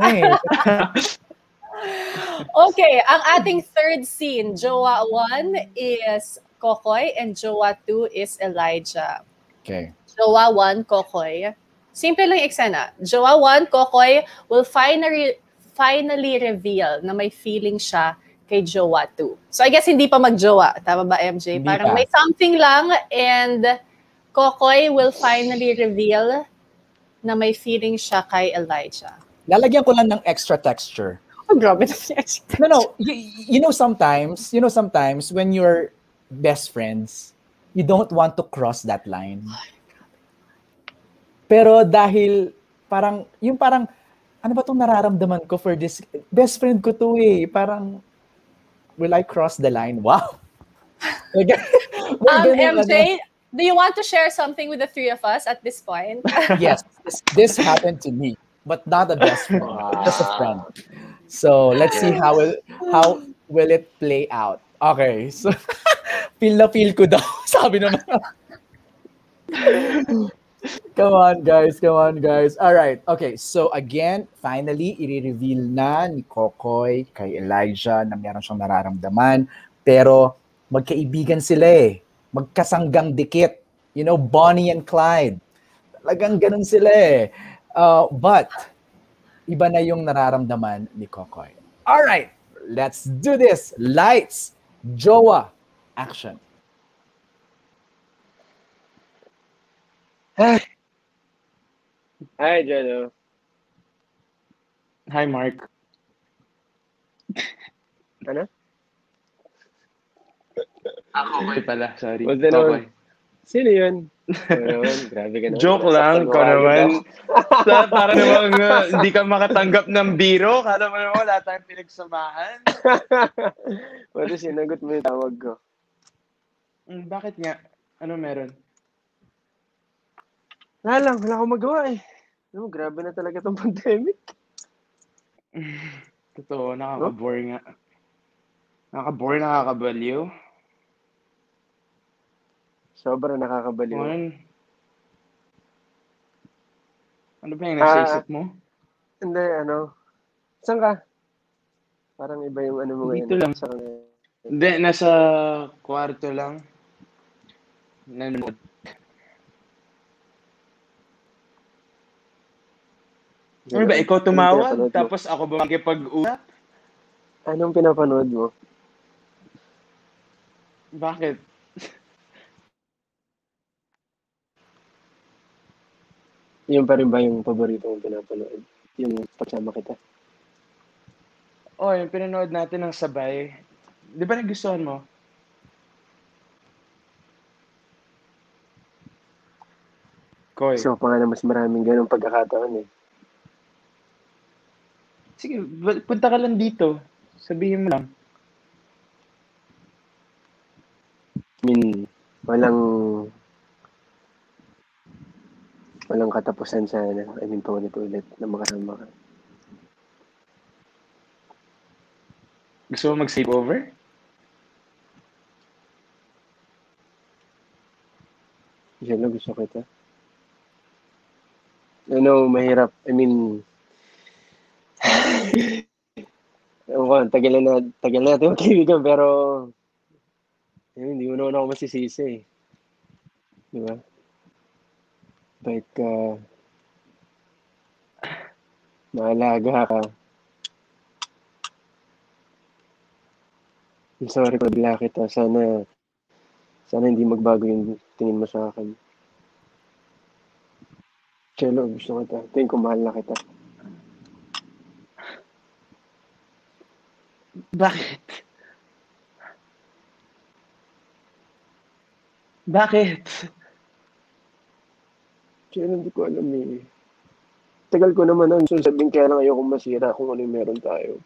Okay, ang ating third scene, Jowa one is Kokoy and Jowa two is Elijah. Okay. Jowa one, Kokoy. Simple lang yung eksena. Jowa one, Kokoy will finally, finally reveal na may feeling siya kay Jowa two. So I guess hindi pa mag-jowa. Tama ba, M J? Hindi Parang pa. may something lang and Kokoy will finally reveal na may feeling siya kay Elijah. Lalagyan ko lang ng extra texture. Oh, grabe na siya. No, no. You, you know sometimes, you know sometimes when you're best friends, you don't want to cross that line. Pero dahil parang, yung parang, ano ba itong nararamdaman ko for this, best friend ko to eh. Parang, will I cross the line? Wow. um, M J, do you want to share something with the three of us at this point? Yes, this, this happened to me, but not a best friend, just a friend. So let's see how will how will it play out. Okay, so feel na feel ko daw, sabi naman. Come on, guys. Come on, guys. All right. Okay, so again, finally, i-reveal na ni Kokoy kay Elijah na meron siyang nararamdaman. Pero magkaibigan sila eh. Magkasanggang dikit. You know, Bonnie and Clyde. Talagang ganun sila eh. Uh, but, iba na yung nararamdaman ni Kokoy. All right. Let's do this. Lights. Jowa. Action. Hi, Jano. Hi, Mark. Ano? Ako okay pala, sorry. What's the Okay. Sino yun? Ano naman? Grabe ka naman. Joke lang, ko naman. Sa, para namang uh, hindi ka makatanggap ng biro, kada mo naman wala tayong pinagsamahan. Pwede sinagot mo yung tawag ko. Mm, bakit nga? Ano meron? Wala lang, wala akong magawa eh. No, grabe na talaga itong pandemic. Totoo, nakaka-bore nga. Nakaka-bore, nakakabaliw. Sobra nakakabaliw. Ano, ano ba yung nasa Ah, isip mo? Hindi, ano. Saan ka? Parang iba yung ano mo Dito ngayon. lang. Saan ka? Hindi, nasa kwarto lang. Nanonood. Ano ba, ikaw tumawag, Anong pinapanood mo? tapos ako ba makipag-usap? Anong pinapanood mo? Bakit? Yung pa rin ba yung paborito mong pinapanood? Yung pagsama kita? Oh, yung pinanood natin ng sabay. Di ba nagustuhan mo? Koy. So, pa nga na mas maraming ganong pagkakataon eh. Sige, b- punta ka lang dito. Sabihin mo lang. I mean, walang walang katapusan sana. I mean, paulit-ulit na makasama ka. Gusto mo mag-sleep over? Diyan lang gusto kita. Ano, mahirap. I mean, ewan ko, tagal na, tagal na natin magkaibigan, pero eh, hindi mo naman ako masisisi eh. Di ba? Bait ka, maalaga ka. I'm sorry ko, bigla kita. Sana, sana hindi magbago yung tingin mo sa akin. Chelo, gusto kita. Tingin ko mahal na kita. Bakit? Bakit? Chelo, hindi ko alam eh. Tagal ko naman ang sabihin, kaya lang ayoko masira kung ano yung meron tayo.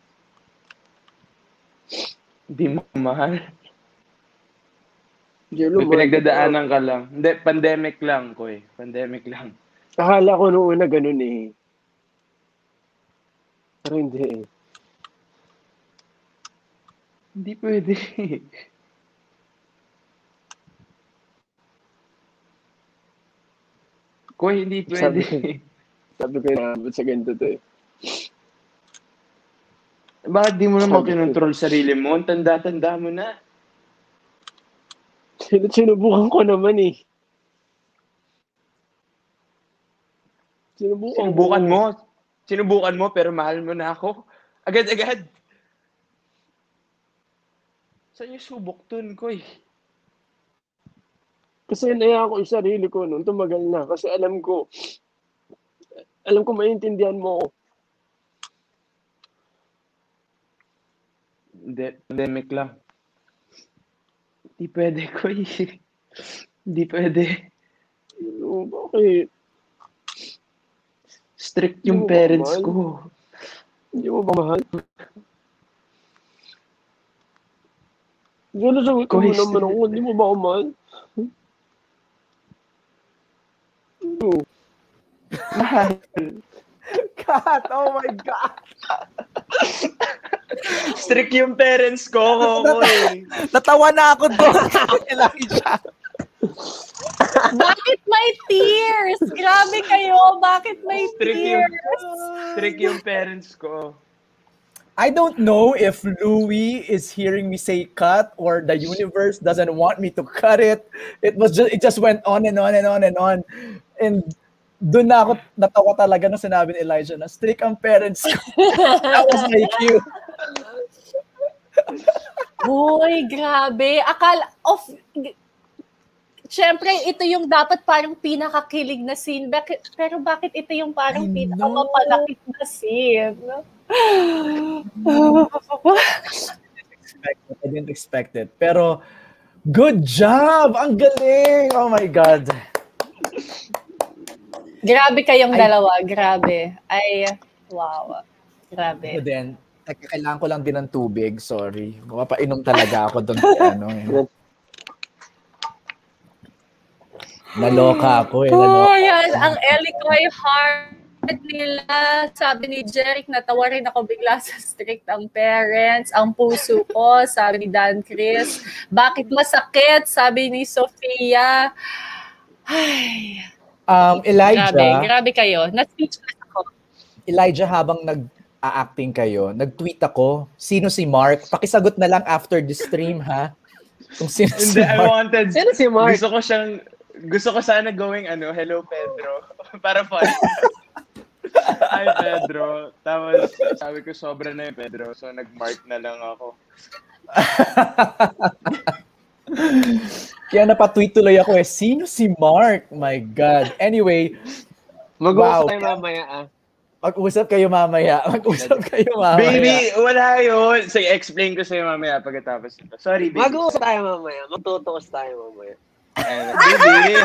Hindi mo mahal. Chelo, May mahal pinagdadaanan ka lang. Hindi, pandemic lang, Koy. Pandemic lang. kita. Akala ko noong una ganun eh. Pero hindi eh. Hindi pwede. Koy, hindi pwede. Sabi, sabi ko yun, sa ganito to eh. Bakit di mo naman Sabi ko- kinontrol sarili mo? Ang tanda-tanda mo na. Sin- Sinubukan ko naman eh. Sinubukan, Sinubukan mo. Sinubukan mo, pero mahal mo na ako. Agad-agad. Saan yung subok dun, Koy? Kasi naya ako yung sarili ko noon, tumagal na. Kasi alam ko, alam ko maintindihan mo ako. Hindi, pandemic lang. Hindi pwede, Koy. Hindi pwede. Oh, bakit? Strict Hindi yung mo ba parents mahal? ko. Hindi mo ba mahal? Diyan sabi ko mo Koy, naman ako, hindi mo ba ako mahal? Oh. Mahal. God, oh my God. Strict yung parents ko, Koy. Natawa na ako doon. Elijah. Bakit may tears? Grabe kayo. Bakit may Strict yung, tears? strict yung parents ko. I don't know if Louie is hearing me say cut or the universe doesn't want me to cut it. It was just it just went on and on and on and on. And doon na ako natawa talaga nung sinabi ni Elijah na strict ang parents ko. That was my cue. Hoy, grabe. Akala, of, syempre, ito yung dapat parang pinakakilig na scene. Bakit, pero bakit ito yung parang I pinakamapalakit na scene? I didn't expect it. Pero, good job! Ang galing! Oh my God. Grabe kayong Ay. dalawa. Grabe. Ay, wow. Grabe. Ako din, kailangan ko lang din ng tubig. Sorry. Mapainom talaga ako doon. Ano, eh. Naloka ako eh. Naloka. Oh, yan. Ang Elikoy heart nila. Sabi ni Jeric, natawa rin ako bigla sa strict ang parents. Ang puso ko, sabi ni Dan Chris. Bakit masakit? Sabi ni Sofia. Ay. Um, Elijah, Grabe, grabe kayo. Na-speechless ako. Elijah, habang nag-a-acting kayo, nag-tweet ako, sino si Mark? Pakisagot na lang after the stream, ha? Kung sino si Hindi, I Mark. wanted, Sino si Mark? gusto ko siyang, gusto ko sana going, ano, hello Pedro. Para fun. Hi Pedro. Tapos sabi ko sobra na yung Pedro. So nag-mark na lang ako. Kaya napatweet tuloy ako eh, sino si Mark? My God. Anyway, Mag-uusap wow. tayo mamaya ah. Mag-usap kayo mamaya. Mag-usap kayo mamaya. Baby, wala yun. Sige, explain ko sa'yo mamaya pagkatapos ito. Sorry, baby. Mag-uusap tayo mamaya. Magtutuos tayo mamaya. Uh, baby.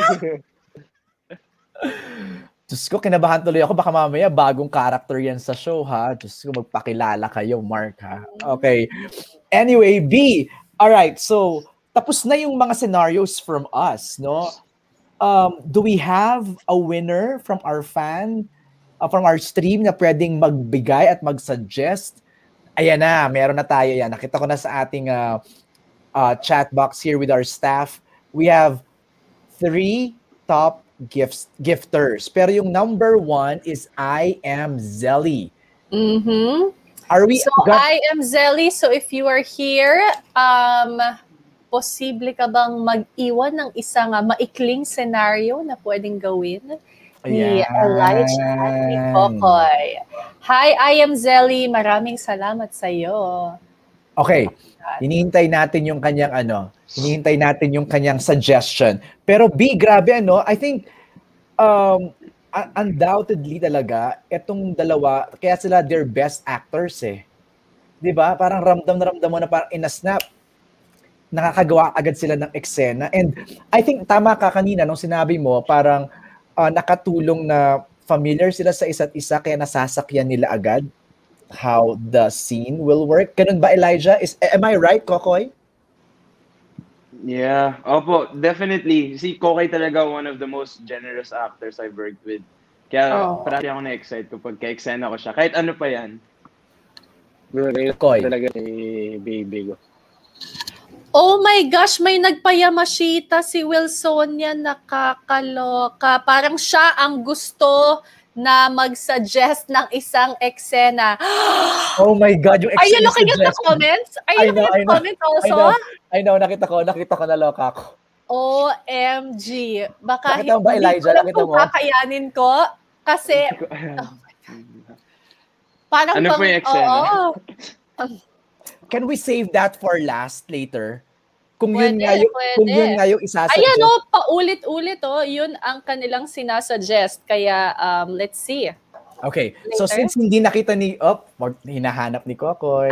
Diyos ko, kinabahan tuloy ako. Baka mamaya bagong character yan sa show, ha? Diyos ko, magpakilala kayo, Mark, ha? Okay. Anyway, B. Alright, so, tapos na yung mga scenarios from us, no? Um, do we have a winner from our fan, uh, from our stream na pwedeng magbigay at mag-suggest? Ayan na, meron na tayo yan. Nakita ko na sa ating uh, uh, chat box here with our staff. We have three top gifts gifters. Pero yung number one is I Am Zelly. Mm-hmm. Are we? So, got- I am Zelly. So, if you are here, um, posible ka bang mag-iwan ng isang uh, maikling scenario na pwedeng gawin ni Ayan. Elijah at ni Kokoy? Hi, I am Zelly. Maraming salamat sa iyo. Okay. Hinihintay natin yung kanyang ano, hinihintay natin yung kanyang suggestion. Pero B, grabe ano, I think um uh, undoubtedly talaga etong dalawa, kaya sila their best actors eh. 'Di ba? Parang ramdam na ramdam mo na parang in a snap nakakagawa agad sila ng eksena. And I think tama ka kanina nung sinabi mo, parang uh, nakatulong na familiar sila sa isa't isa kaya nasasakyan nila agad how the scene will work. Ganun ba, Elijah? Is, am I right, Kokoy? Yeah. Opo, definitely. Si Kokoy talaga one of the most generous actors I've worked with. Kaya Oh. parati ako na-excite kapag ka-eksena ko siya. Kahit ano pa yan. Koy. Talaga si baby ko. Oh my gosh, may nagpayamashita si Wilson yan, nakakaloka. Parang siya ang gusto na mag-suggest ng isang eksena. Oh my God, yung Are you excellent looking at the suggestion. comments? Are I you know, looking at I the know. comments also? I know, I know, nakita ko, nakita ko, naloka ako. O M G. Baka Nakita mo ba, hindi Elijah? ko alam Nakita kung mo? kakayanin ko. Kasi, oh, parang Ano pang, po yung eksena? oo. Can we save that for last later? Kung Pwede, yun nga yung, pwede. kung yun nga yung isasuggest. Ayan o, paulit-ulit o, yun ang kanilang sinasuggest. Kaya, um, let's see. Okay, Later? so since hindi nakita ni, oh, hinahanap ni Kokoy.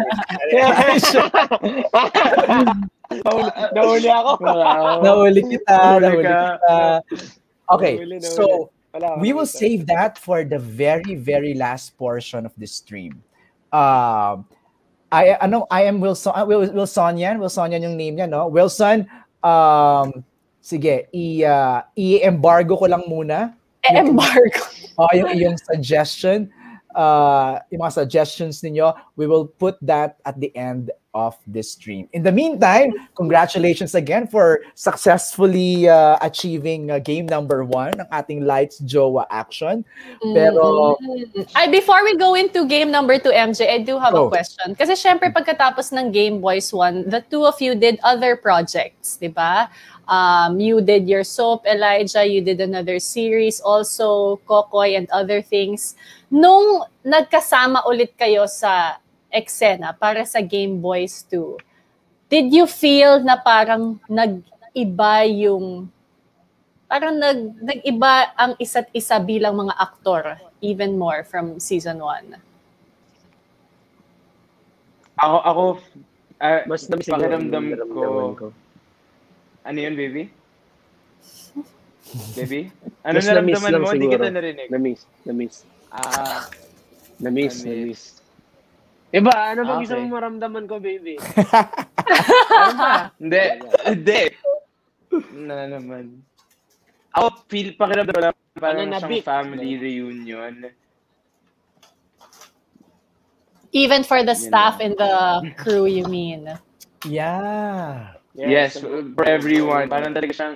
Nahuli ako. Nahuli kita, Nahuli nahuli ka. kita. Okay, Nahuli, nahuli. so Wala ako we will nakita. save that for the very, very last portion of the stream. Um, I ano I am Wilson uh, Wil- Wilsonian, Wilsonian yung name niya, no? Wilson, um, sige, i uh, i-embargo ko lang muna. E-embargo. Oh, yung iyong suggestion, uh, yung mga suggestions ninyo, we will put that at the end of this stream. In the meantime, congratulations again for successfully uh, achieving uh, game number one ng ating Lights Jowa action. Pero, Mm. Ay, before we go into game number two, M J, I do have Oh. a question. Kasi syempre pagkatapos ng Game Boys one, the two of you did other projects, di ba? Um, you did your soap, Elijah, you did another series, also Kokoy and other things. Nung nagkasama ulit kayo sa eksena para sa Game Boys two, did you feel na parang nag-iba yung, parang nag, nag-iba ang isa't isa bilang mga aktor, even more from season one? Ako, ako, uh, Mas namiss ko. pakiramdam naramdaman ko. Ano yun, baby? Baby? Ano Mas na-miss naramdaman lang mo? Hindi siguro. kita narinig. Na-miss. Na-miss. Ah, Na-miss. Na-miss. Na-miss. Iba, ano ba Okay. gusto mong maramdaman ko, baby? ano ba? Hindi. Hindi. Na naman. Ako, feel, pakiramdam ko lang parang Ano, siyang nabik? family reunion. Even for the Yun staff lang. and the crew, you mean? yeah. Yes, for everyone. Parang talaga siyang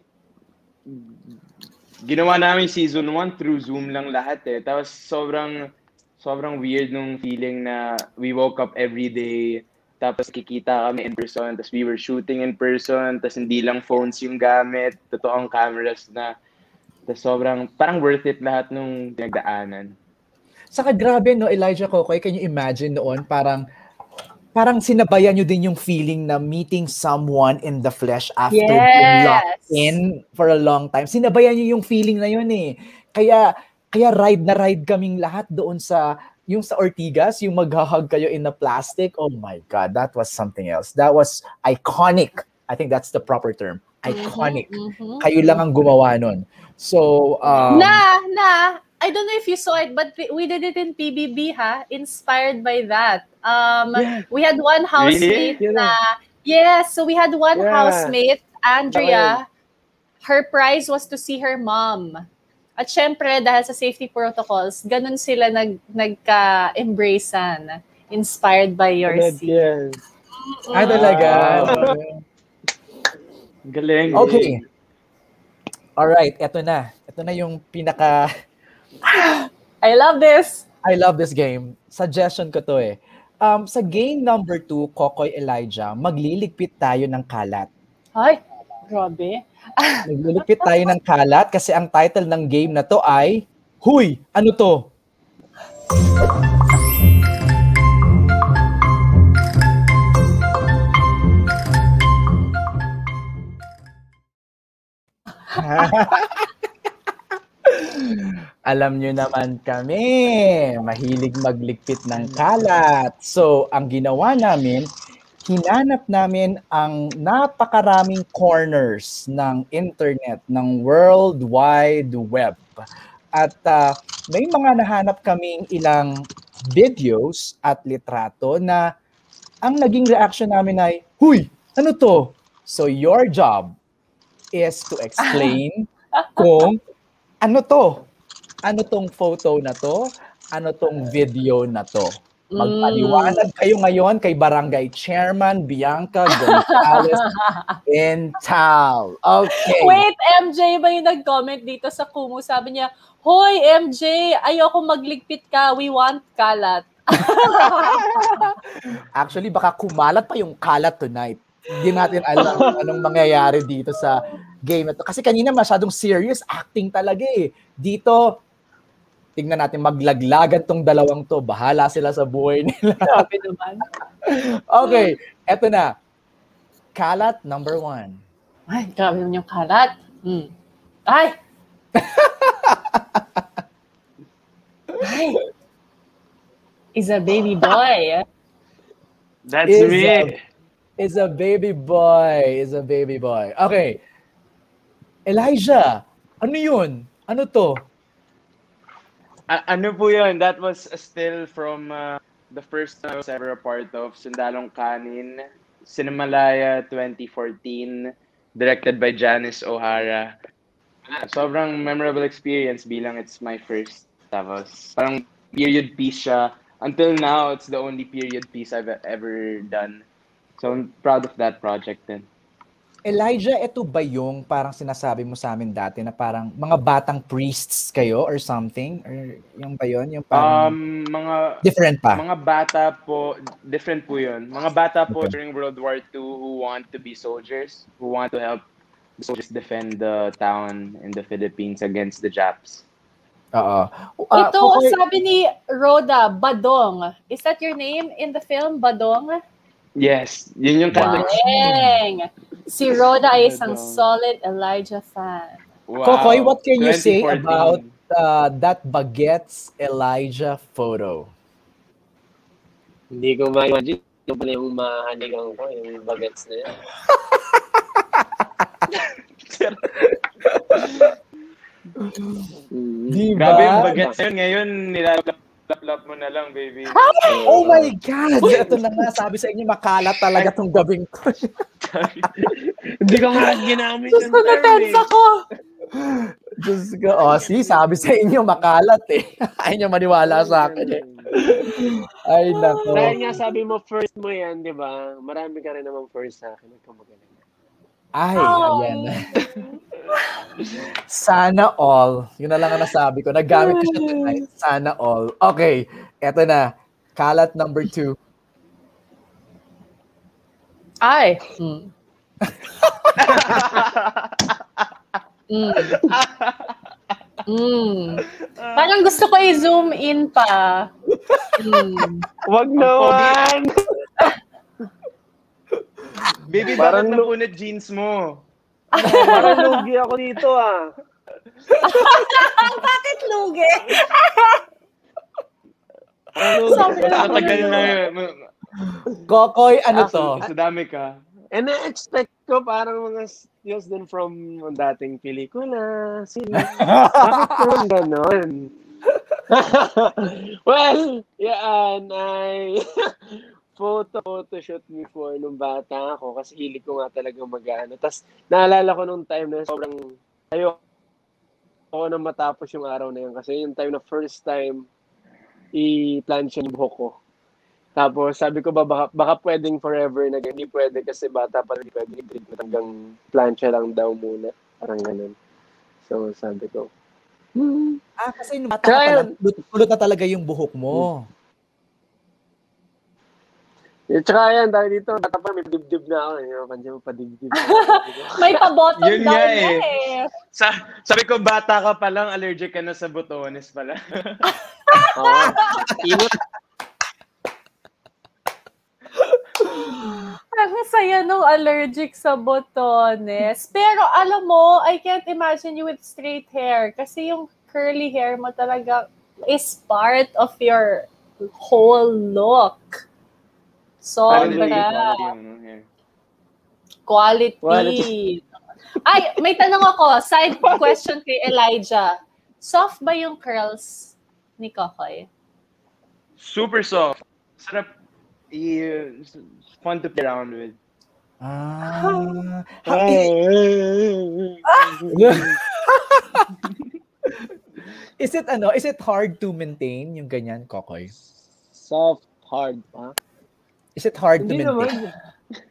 ginawa namin season one through Zoom lang lahat eh. Tapos sobrang sobrang weird nung feeling na we woke up every day tapos kikita kami in person, tapos we were shooting in person, tapos hindi lang phones yung gamit, totoong cameras na. Tapos sobrang parang worth it lahat nung pinagdaanan. Saka grabe, no, Elijah, Kokoy, can you imagine noon, parang parang sinabayan nyo din yung feeling na meeting someone in the flesh after being Yes. locked in for a long time. Sinabayan nyo yung feeling na yun eh. Kaya, kaya ride na ride kaming lahat doon sa, yung sa Ortigas, yung maghahug kayo in the plastic. Oh my God, that was something else. That was iconic. I think that's the proper term. Iconic. Mhm. Kayo lang ang gumawa nun. So, um, Na, na, I don't know if you saw it, but we, we did it in P B B, ha? Inspired by that. Um, Yeah. We had one housemate Really? na, yes, so we had one Yeah. housemate, Andrea, her prize was to see her mom. At syempre, dahil sa safety protocols, ganun sila nag, nagka-embracean, inspired by your Ano, scene. yan. ah, talaga. Galing. Okay. Alright, eto na. Eto na yung pinaka... I love this. I love this game. Suggestion ko to eh. Um, sa game number two, Kokoy Elijah, magliligpit tayo ng kalat. Ay, grabe. Magliligpit tayo ng kalat kasi ang title ng game na to ay, Huy! Ano to? Alam nyo naman kami, mahilig magligpit ng kalat. So, ang ginawa namin, hinanap namin ang napakaraming corners ng internet, ng World Wide Web. At uh, may mga nahanap kaming ilang videos at litrato na ang naging reaction namin ay, Huy! Ano to? So, your job is to explain kung ano to? Ano tong photo na to? Ano tong video na to? Magpaliwanag kayo ngayon kay Barangay Chairman Bianca Gonzalez in town. Okay. Wait, M J ba yung nag-comment dito sa Kumu? Sabi niya, Hoy, M J, ayoko magligpit ka. We want kalat. Actually, baka kumalat pa yung kalat tonight. Hindi natin alam anong mangyayari dito sa game na to. Kasi kanina masyadong serious acting talaga eh. Dito, tingnan natin, maglaglagan tong dalawang to. Bahala sila sa buhay nila. Grabe naman. Okay, eto na. Kalat number one. Ay, grabe naman yung kalat. Hmm. Ay! Ay! Is a baby boy. That's Is me. a- Is a baby boy. Is a baby boy. Okay. Elijah, ano yun? Ano to? A- ano po yun? That was still from uh, the first time I was ever a part of Sundalong Kanin, Cinemalaya twenty fourteen, directed by Janice O'Hara. Sobrang memorable experience bilang it's my first. Tapos parang period piece siya. Until now, it's the only period piece I've ever done. So I'm proud of that project din. Elijah, ito ba yung parang sinasabi mo sa amin dati na parang mga batang priests kayo or something? Or yung ba yun? Yung parang Um, mga different pa? mga bata po, different po yun. Mga bata po Okay. during World War Two who want to be soldiers, who want to help the soldiers defend the town in the Philippines against the Japs. Oo. Ito, Ah, okay. sabi ni Rhoda, Badong. Is that your name in the film, Badong? Yes, yun yung Wow. kind of... Dang! Si Rhoda ay isang Badong. solid Elijah fan. Wow. Kokoy, what can you say twenty fourteen. about uh, that Baguettes Elijah photo? Hindi ko ma-imagine yung pala yung mahanigang ko, yung bagets na yan. Mm. Di Grabe yung ba? bagets yun. Ngayon, nilalap-lap mo na lang, baby. Oh my God! Ito na nga, sabi sa inyo, makalat talaga tong gabing to. Hindi ko nga ginamit Diyos yung ko, term na-tense eh. ako! Diyos ko, oh, see, sabi sa inyo, makalat eh. Ayaw niyo maniwala sa akin eh. Ay, nako. Dahil nga sabi mo first mo yan, di ba? Marami ka rin naman first sa akin. Huwag ka magaling. Ay, Oh. ayan. Sana all. Yun na lang ang nasabi ko. Nagamit ko siya tonight. Sana all. Okay, eto na. Kalat number two. Ay! Hmm. Mm. Mm. Parang gusto ko i-zoom in pa. Mm. Wag naman! Baby, Parang bakit lu- napunit jeans mo? Parang lugi ako dito ah. Bakit lugi? Parang lugi Sabi ako. na- Matagal na yun. Kokoy, ano to? Sa dami ka. And na-expect ko parang mga skills din from dating pelikula. Sino? Bakit naman ganon? Well, yan ay photo photo shoot before nung bata ako kasi hilig ko nga talaga mag-ano. Tapos naalala ko nung time na sobrang ayoko ako na matapos yung araw na yun kasi yung time na first time i-plancha yung buhok ko. Tapos sabi ko ba baka, baka pwedeng forever na hindi pwede kasi bata pa hindi pwede i-treat hanggang plancha lang daw muna. Parang ganun. So sabi ko, hmm. Ah, kasi nung bata ka pa lang, kulot na talaga yung buhok mo. Yung tsaka yan, dahil dito, bata pa may dibdib na ako. Yung pansin mo pa dibdib. May pa-bottom Yun down nga na eh. eh. Sa, sabi ko, bata ka pa lang, allergic ka na sa botones pala. Oo. Inot. Ang saya nung allergic sa botones. Pero alam mo, I can't imagine you with straight hair. Kasi yung curly hair mo talaga is part of your whole look. Sobra. Quality. Quality. Ay, may tanong ako. Side question kay Elijah. Soft ba yung curls ni Kokoy? Super soft. Sarap. I, fun to play around with. Ah. Is it ano, is it hard to maintain yung ganyan, Kokoy? Soft, hard. Ha? Is it hard Hindi to maintain? naman.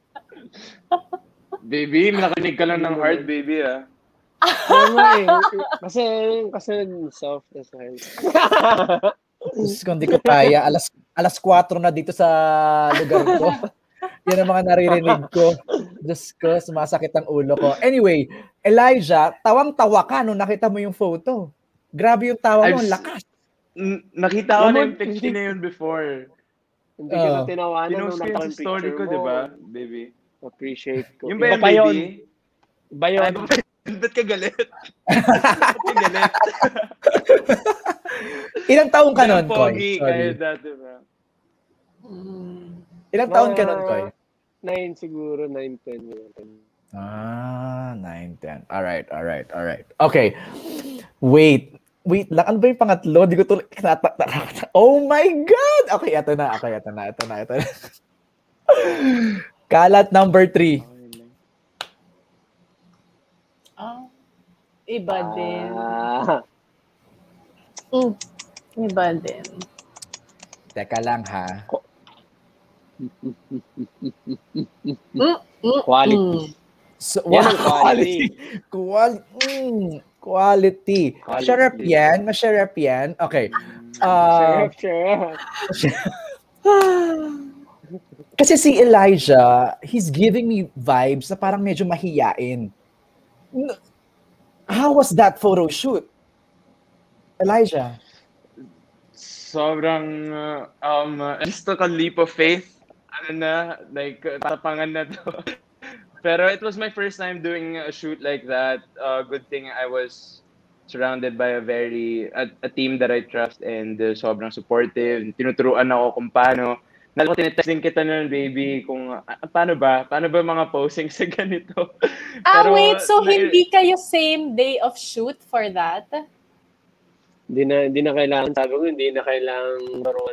Baby, nakinig ka lang ng heart, baby, ah. Tama eh. Kasi, kasi soft as hard. Diyos ko, hindi ko kaya. Alas, alas kwatro na dito sa lugar ko. Yan ang mga naririnig ko. Diyos ko, sumasakit ang ulo ko. Anyway, Elijah, tawang-tawa ka nung nakita mo yung photo. Grabe yung tawa mo, I've- lakas. N- nakita ko na Naman, yung picture hindi- na yun before. Hindi kita Oh. tinawanan nung Pinost ko yun nakita sa yung story picture ko, mo. di ba, baby? Appreciate ko. Yung Iba ba yun, pa yun. baby? Iba Ay, yun. ba- ba't ka galit? Ba't ka galit? Ilang taong ka nun, Yung Koy? pogi, Sorry. kaya dati ba? Ilang taon ka Mga nun, Koy? Nine siguro, nine, ten. Ah, nine, ten. Alright, alright, alright. Okay. Wait. Wait lang. Ano ba yung pangatlo? Di ko tuloy. Oh my God! Okay, eto na. Okay, eto na. Eto na. Eto na. Kalat number three. Ah, iba din. Ah, Mm, iba din. Teka lang, ha? Mm, mm, quality. mm. So, Yan wow, ang quality. Quality. Mm, quality. Quality. Masarap yan. Masarap yan. Okay. Uh, Sarap siya. kasi si Elijah, he's giving me vibes na parang medyo mahiyain. N- How was that photo shoot? Elijah? Sobrang, uh, um, uh, I just took a leap of faith. Ano na, like, uh, tapangan na to. Pero it was my first time doing a shoot like that. Uh, good thing I was surrounded by a very, a, a team that I trust and uh, sobrang supportive. Tinuturuan ako kung paano. Nalo ko tinetesting kita nun, baby, kung uh, paano ba? Paano ba mga posing sa ganito? Ah, Pero, wait. So, na- hindi kayo same day of shoot for that? Hindi na, hindi na kailangan, sabi ko, hindi na kailangan laruan.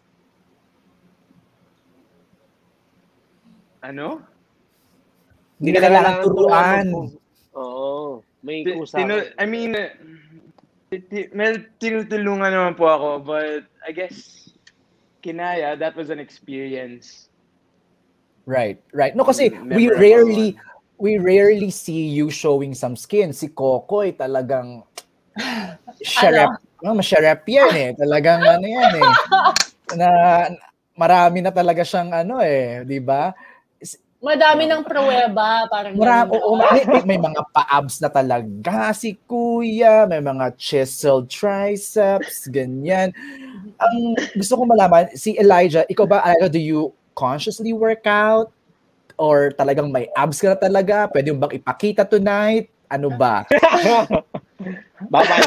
Ano? Hindi na kailangan turuan. Oo. May Ti- kusa. tinu- I mean, uh, ti- ti- may tinutulungan naman po ako, but I guess, kinaya, that was an experience. Right, right. No, kasi we Memorable rarely, one. we rarely see you showing some skin. Si Kokoy talagang, sharap, no, masharap yan eh. Talagang ano yan eh. Na, marami na talaga siyang ano eh, di ba? Madami ng pruweba. Parang Marami, ganun. oo, may, may, may mga pa-abs na talaga si Kuya, may mga chiseled triceps, ganyan. Ang gusto ko malaman, si Elijah, ikaw ba, Elijah, do you consciously work out? Or talagang may abs ka na talaga? Pwede mo bang ipakita tonight? Ano ba? Bye-bye.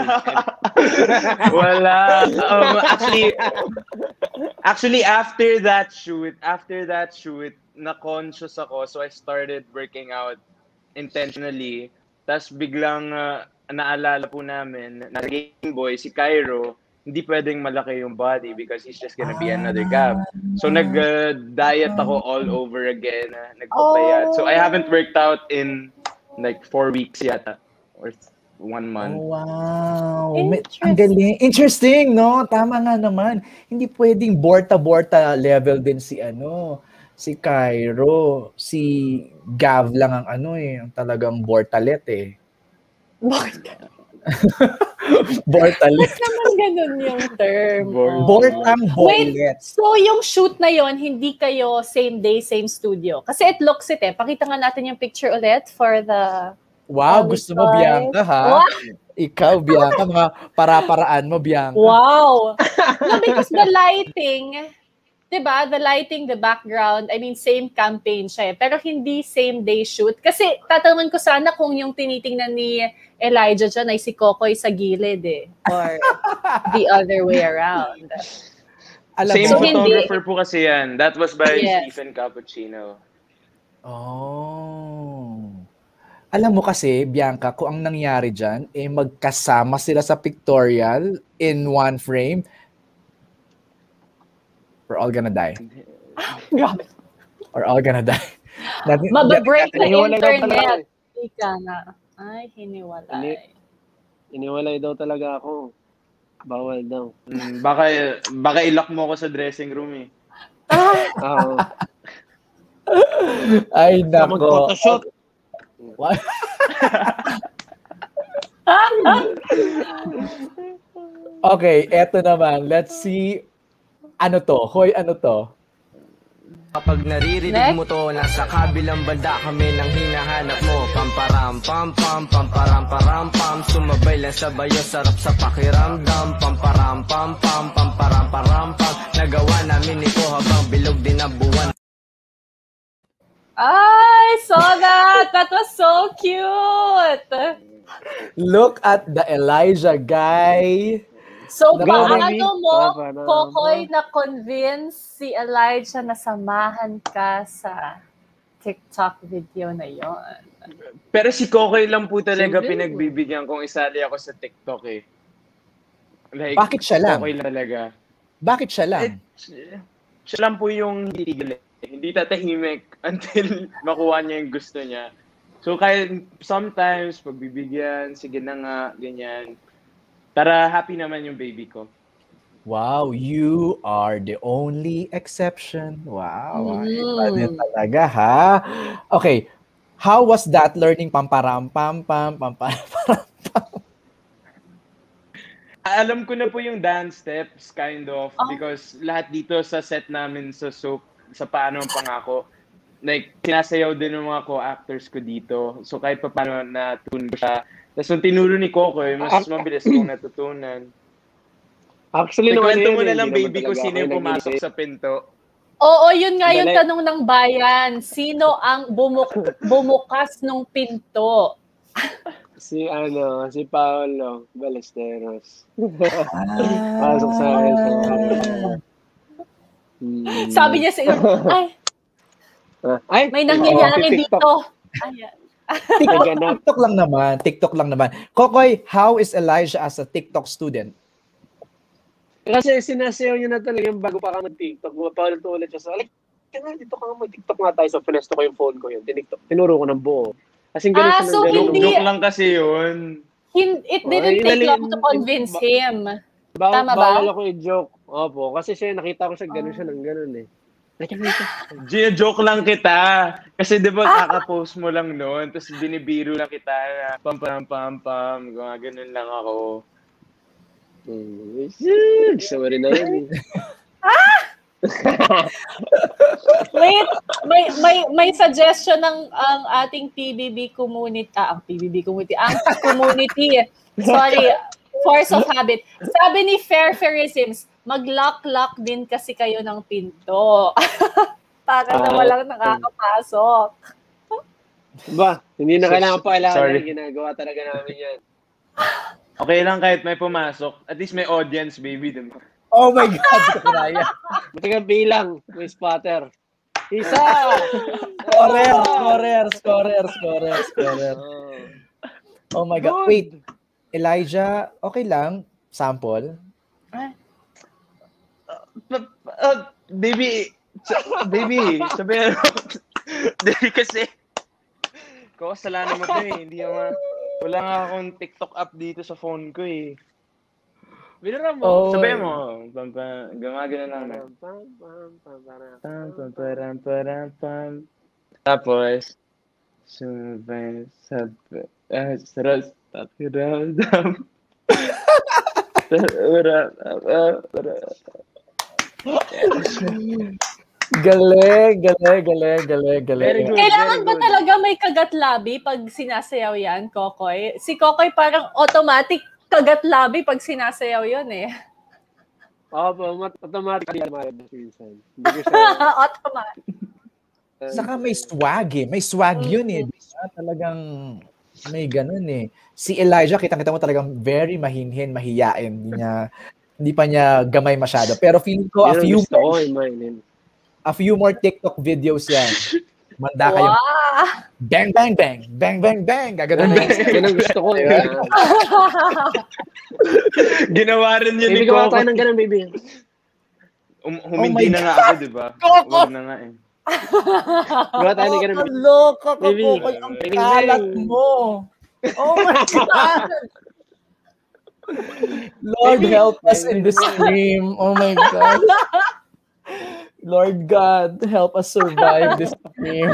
Wala. Um, actually, actually, after that shoot, after that shoot, na-conscious ako. So I started working out intentionally. Tapos biglang uh, naalala po namin na Game Boy, si Cairo, hindi pwedeng malaki yung body because he's just gonna be another Gab. So nag-diet uh, ako all over again. Uh, nagpapayat. So I haven't worked out in like four weeks yata. Or one month. Oh, wow. Interesting. Ang galing. Interesting, no? Tama nga naman. Hindi pwedeng borta-borta level din si ano, si Cairo. Si Gav lang ang ano eh, ang talagang bortalet eh. Bakit? Bortalet. Bakit naman ganun yung term? Bort- Oh. Bortang Wait, bolet. so yung shoot na yon hindi kayo same day, same studio? Kasi it looks it eh. Pakita nga natin yung picture ulit for the... Wow, All gusto mo guys. Bianca ha? Wow. Ikaw Bianca, mga para-paraan mo Bianca. Wow! No, because the lighting, diba? The lighting, the background, I mean, same campaign siya eh. Pero hindi same day shoot. Kasi tatanungin ko sana kung yung tinitingnan ni Elijah dyan ay si Kokoy sa gilid eh. Or the other way around. Alam Same mo, So, hindi- photographer po kasi yan. That was by Yes. Stephen Cappuccino. Oh. Alam mo kasi, Bianca, kung ang nangyari dyan, eh magkasama sila sa pictorial in one frame, we're all gonna die. Grabe. We're all gonna die. Natin- Mababreak na Iniwalay daw talaga. internet. Ika na. Ay, hiniwalay. Iniwalay daw talaga ako. Bawal daw. Mm, baka baka ilock mo ako sa dressing room eh. Oo. Ay, Sa nako. mag-photoshoot. What? Okay, eto naman. Let's see. Ano to? Hoy, ano to? Kapag naririnig Next. mo to, nasa kabilang banda kami nang hinahanap mo. Pamparam pam pam pamparam param pam, sumabay lang sa bayo, sarap sa pakiramdam. Pamparam pam pam pamparam param pam, nagawa namin ito habang bilog din ang buwan. I saw that! That was so cute! Look at the Elijah guy. So, Go, paano baby. mo, Papa, na- Kokoy, na-convince si Elijah na samahan ka sa TikTok video na yon? Pero si Kokoy lang po talaga Siyempre. pinagbibigyan kung isali ako sa TikTok eh. Like, Bakit siya lang? Kokoy lang talaga. Bakit siya lang? Eh, siya, siya lang po yung hindi tigil eh. Hindi tatahimik until makuha niya yung gusto niya. So kahit sometimes pagbibigyan, sige na nga, ganyan. Para happy naman yung baby ko. Wow, you are the only exception. Wow, Mm. iba din talaga ha. Okay, how was that learning pamparam pam pam pam pam pam? Alam ko na po yung dance steps, kind of, Oh. because lahat dito sa set namin sa soap, sa Paano ang Pangako, like, sinasayaw din ng mga co-actors ko dito. So kahit pa paano na-tune ko siya. Tapos nung tinuro ni Kokoy, mas mabilis kong natutunan. Actually, Like, naman kwento yun, mo na eh, lang, hindi naman baby ko, talaga sino ako yung pumasok nag-initiate. sa pinto. Oo, yun nga yung Dali. tanong ng bayan. Sino ang bumuk- bumukas ng pinto? Si ano, si Paolo Ballesteros. Ah. Pasok sa akin. Hmm. Sabi niya siguro, ay, Ah, Ay, may nangyayari oh, dito. Ayan. TikTok, Naganap. TikTok lang naman, TikTok lang naman. Kokoy, how is Elijah as a TikTok student? Kasi sinasayaw niya na talaga yung bago pa ka mag-TikTok. Paulit-ulit siya sa, like, kaya dito ka mag-TikTok nga tayo. So, pinesto ko yung phone ko yun. Tiniktok, tinuro ko ng buo. Kasi ganun Ah, siya so ng ganun. hindi- Joke lang kasi yun. Hin- It didn't Ay, take dali- long to convince ba- him. Bawal, Tama ba? bawal ako i-joke. Opo, kasi siya, nakita ko siya ganun siya ng ganun eh. Gina, joke lang kita. Kasi di ba kaka-post mo lang noon, tapos binibiro lang kita na pam pam pam pam, ganun lang ako. Hmm, gusto mo rin na yun eh. Wait, may may may suggestion ng ang ating P B B community, ah, ang P B B community, ang community. Sorry, force of habit. Sabi ni Fair Fairisms, mag-lock-lock din kasi kayo ng pinto. Para na Ah, walang nakakapasok. Ba, hindi na So- kailangan pa kailangan sorry. na ginagawa talaga namin yan. Okay lang kahit may pumasok. At least may audience, baby, di ba? Oh my God, di ko kinaya. Buti ka bilang, may spotter. Isa! Scorer, scorer, scorer, scorer, scorer. Oh. Oh my God. Wait, Elijah, okay lang, sample. Uh, baby, sa- baby, sabi baby kasi, kasalanan mo to eh. Hindi naman, wala nga akong TikTok app dito sa phone ko eh. Binara mo. Oh. Sabi mo, pam, pam, gumagana lang na. Pam, pam, pam, pam, Pam, pam, param, param, pam. Tapos, sumabay, sabi, ah, saras, tapiramdam. Galing, galing, galing, galing, galing. Very good. Kailangan very ba good. talaga may kagat labi pag sinasayaw yan, Kokoy? Si Kokoy parang automatic kagat labi pag sinasayaw yun eh. Opo, mat- automatically lumalabas minsan. Hindi ko siya... Automatic. Saka may swag eh. May swag yun eh. Di ba? Talagang may ganun eh. Si Elijah, kitang-kita mo talagang very mahinhin, mahiyain. Hindi niya, hindi pa niya gamay masyado. Pero feeling ko, a Yun ang few, gusto ko, imainin. a few more TikTok videos yan. Manda kayo. Wow! Bang, bang, bang. Bang, bang, bang. Gagano'n na yun. Yan ang gusto ko. Eh. Ginawa rin yun ni Baby, gawa tayo Coco. ng ganun, baby. Um, Oh humindi my na nga ako, di ba? Coco! Huwag na nga eh. Gawa tayo ng ganun, baby. Loka ka Baby. po. Ang kalat mo. Oh my God. Lord, help us in this stream. Oh my God. Lord God, help us survive this stream.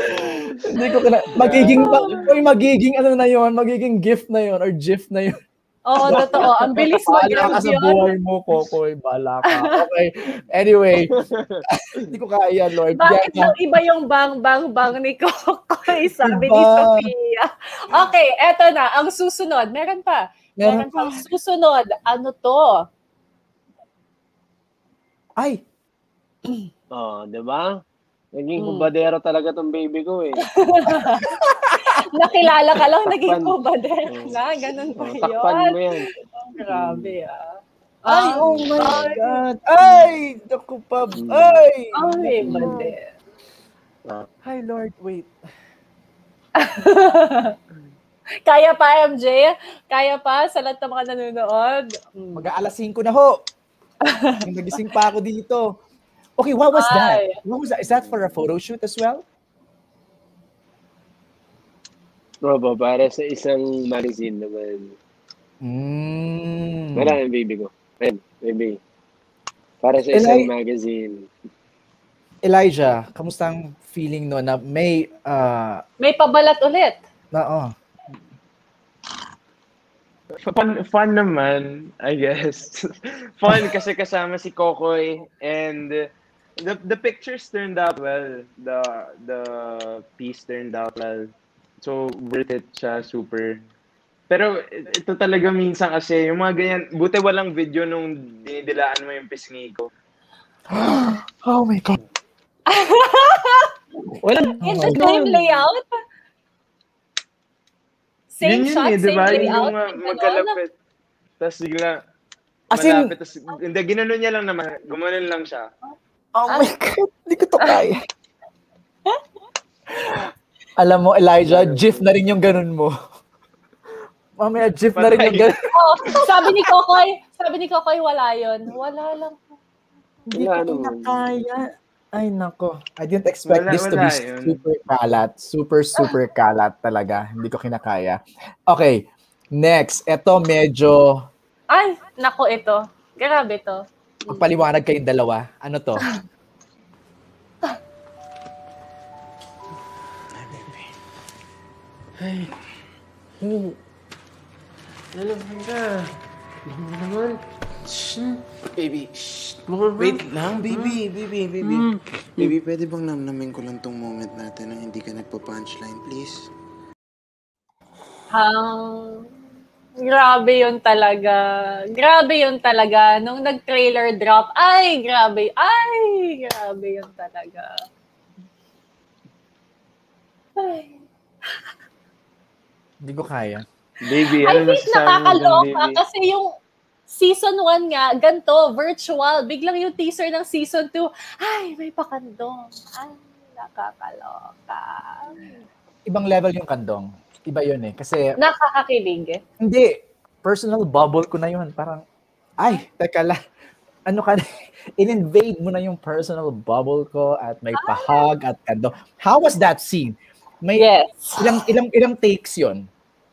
Hindi ko kana magiging oy, magiging ano na yon, magiging gift na yon or gif na yon. Oo, totoo. Ang bilis Bahala ka mag-end sa yun. buhay mo, Kokoy. Bahala ka. Okay. Anyway, hindi ko kaya, Lord. Bakit Yan daw iba yung bang, bang, bang ni Kokoy? Sabi ni Iba. Sofia. Okay, eto na. Ang susunod. Meron pa. Meron Meron pa. Susunod. Ano to? Ay, Oh, di ba? Naging Hmm. kubadero talaga tong baby ko eh. Nakilala ka lang, naging Takpan. kubader Oh. na. Ganun pa Oh, yun. takpan mo yan. Oh, grabe ah. ay, Ah, oh my ay. God. Ay, naku pa. Ay. Ay, naku. bader. Hi, Lord. Wait. Kaya pa, M J? Kaya pa sa lahat ng mga nanonood? Mm. Mag-aalas singko na ho. Nagising pa ako dito. Okay, what was that? Ay. What was that? Is that for a photo shoot as well? Bro, para sa isang magazine naman. Mm. Wala yung baby ko. Ayan, baby. Para sa Eli- isang magazine. Elijah, kamusta ang feeling no na may uh, May pabalat ulit. na oh. Fun, fun naman, I guess. Fun kasi kasama si Kokoy and the the pictures turned out well. The the piece turned out well. So worth it siya, super. Pero ito talaga minsan kasi yung mga ganyan, buti walang video nung dinidilaan mo yung pisngi ko. Oh my God. Wala. In the same layout? Same Yun yun shot, eh, di same ba? Yung layout. mga ganun. magkalapit. Tapos bigla, As in- malapit. Tas, hindi, ginanon niya lang naman. Gumanon lang siya. Oh my God. Hindi ko to kaya. Alam mo, Elijah, gif na rin yung ganun mo. Mamaya, gif na rin yung ganun. Oh, sabi ni Kokoy, sabi ni Kokoy, wala yun. Wala lang. Hindi ko Wala naman. kinakaya. Ay, nako. I didn't expect Wala- this to wala be yun. super kalat. Super, super kalat talaga. Hindi ko kinakaya. Okay. Next. Ito medyo Ay, nako ito. Grabe to. magpaliwanag kayong dalawa. Ano to? Lalaban ka. Baka mo naman. Shh. Baby, shh. Wait lang, baby, baby, baby. Baby, pwede bang namnamin ko lang tong moment natin na hindi ka nagpa-punchline, please? Ang grabe yun talaga. Grabe yun talaga. Nung nag-trailer drop, ay, grabe. Ay, grabe yun talaga. Ay. Hindi ko kaya. Baby, I ano think masasabi mo dyan, nakakaloka baby? kasi yung season one nga, ganito, virtual. Biglang yung teaser ng season two, ay, may pakandong. Ay, nakakaloka. Ibang level yung kandong. Iba yun eh. Kasi, Nakakakilig eh. hindi. Personal bubble ko na yun. Parang, ay, teka lang. Ano ka na? In-invade mo na yung personal bubble ko at may pahag at kandong. How was that scene? May Yes. ilang ilang ilang takes yun?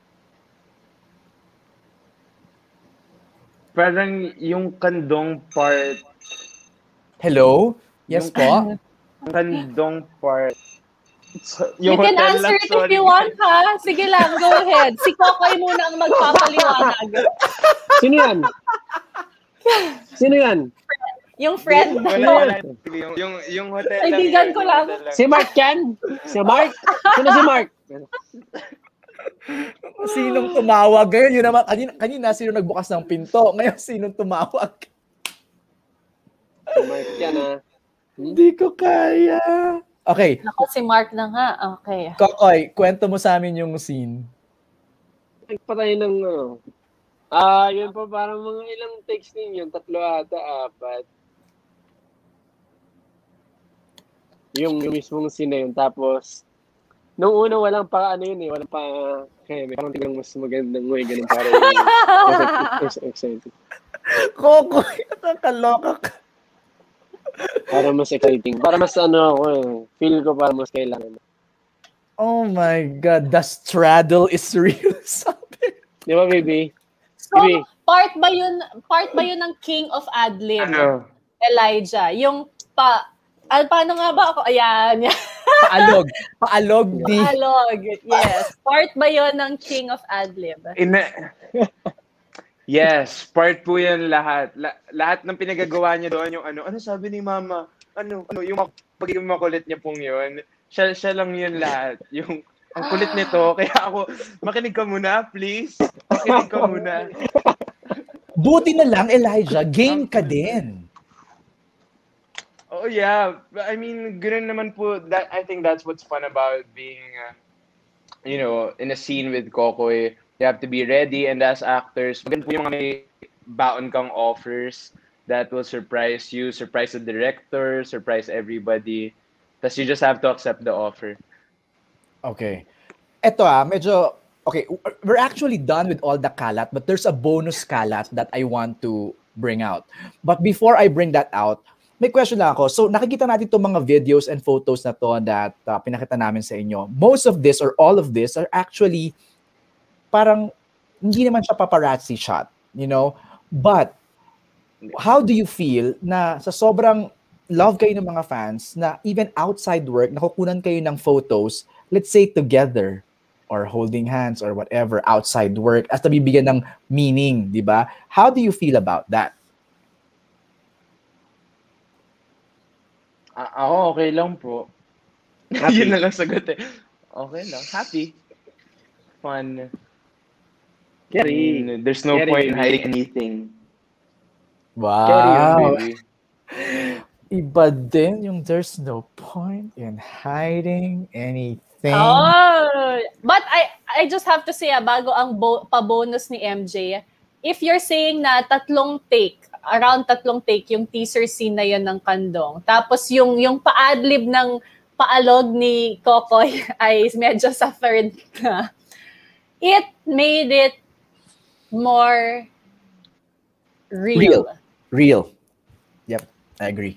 Parang yung kandong part, Hello? Yes Yung- po? kandong part. So, You yung can hotel answer lang, it if sorry. you want, ha? Sige lang, go ahead. Si Kokoy muna ang magpapaliwanag. Sino yan? Sino yan? Yung friend Wala, mo. wala. Yung, yung, yung hotel lang. Kaibigan yun, ko yung lang. hotel Si Mark yan? Si Mark? Sino si Mark? Sinong tumawag? Ngayon, yun naman, kanina, kanina sino nagbukas ng pinto? Ngayon, sinong tumawag? Si Mark yan ah. Hindi ko kaya. Okay, Ako, si Mark na nga. Okay. Kokoy, kwento mo sa amin yung scene. Nagpatay ng ano. Ah, yun po parang mga ilang takes din yun. Tatlo ata, apat. Yung, yung mismong scene na yun. Tapos, nung una walang pa ano yun eh. Walang pa, kaya may parang tignan mas magandang way. Ganun para yung exciting. Kokoy, nakakaloka ka. Para mas exciting. Para mas ano ako eh. Feel ko para mas kailangan. Oh my God, the straddle is real. Sabi. Di ba, baby? So, Baby. part ba yun, part ba yun ng King of Adlib? Ano? Elijah. Yung pa, al, paano nga ba ako? Ayan. Paalog. Paalog di. Dialogue. Yes. Part ba yun ng King of Adlib? Ina, Yes, part po yan lahat. La- lahat ng pinagagawa niya doon, yung ano, ano sabi ni mama? Ano, ano, yung mak- pagiging makulit niya pong yun. Siya, siya lang yun lahat. Yung, ang kulit nito. Kaya ako, makinig ka muna, please. Makinig ka muna. Buti na lang, Elijah, game ka din. Oh yeah, I mean, ganun naman po. That I think that's what's fun about being, uh, you know, in a scene with Kokoy. You have to be ready, and as actors, maganda po yung mga may baon kang offers that will surprise you, surprise the director, surprise everybody. Tapos you just have to accept the offer. Okay. Eto ah, medyo, okay, we're actually done with all the kalat, but there's a bonus kalat that I want to bring out. But before I bring that out, may question lang ako. So nakikita natin itong mga videos and photos na to that uh, pinakita namin sa inyo. Most of this or all of this are actually parang hindi naman siya paparazzi shot, you know? But how do you feel na sa sobrang love kayo ng mga fans na even outside work, nakukunan kayo ng photos, let's say together or holding hands or whatever outside work as nabibigyan ng meaning, di ba? How do you feel about that? A- ako, okay lang po. Yun na lang sagot eh. Okay lang. Happy. Fun. Carry. I mean, there's no Carry, point in baby. hiding anything. Wow. Carry yun, baby. Iba din yung there's no point in hiding anything. Oh, but I I just have to say, ah, bago ang bo- pa-bonus ni M J, if you're saying na tatlong take, around tatlong take yung teaser scene na yun ng Kandong, tapos yung yung pa-adlib ng paalog ni Kokoy ay medyo sa third na, it made it more real. Real. Real. Yep, I agree.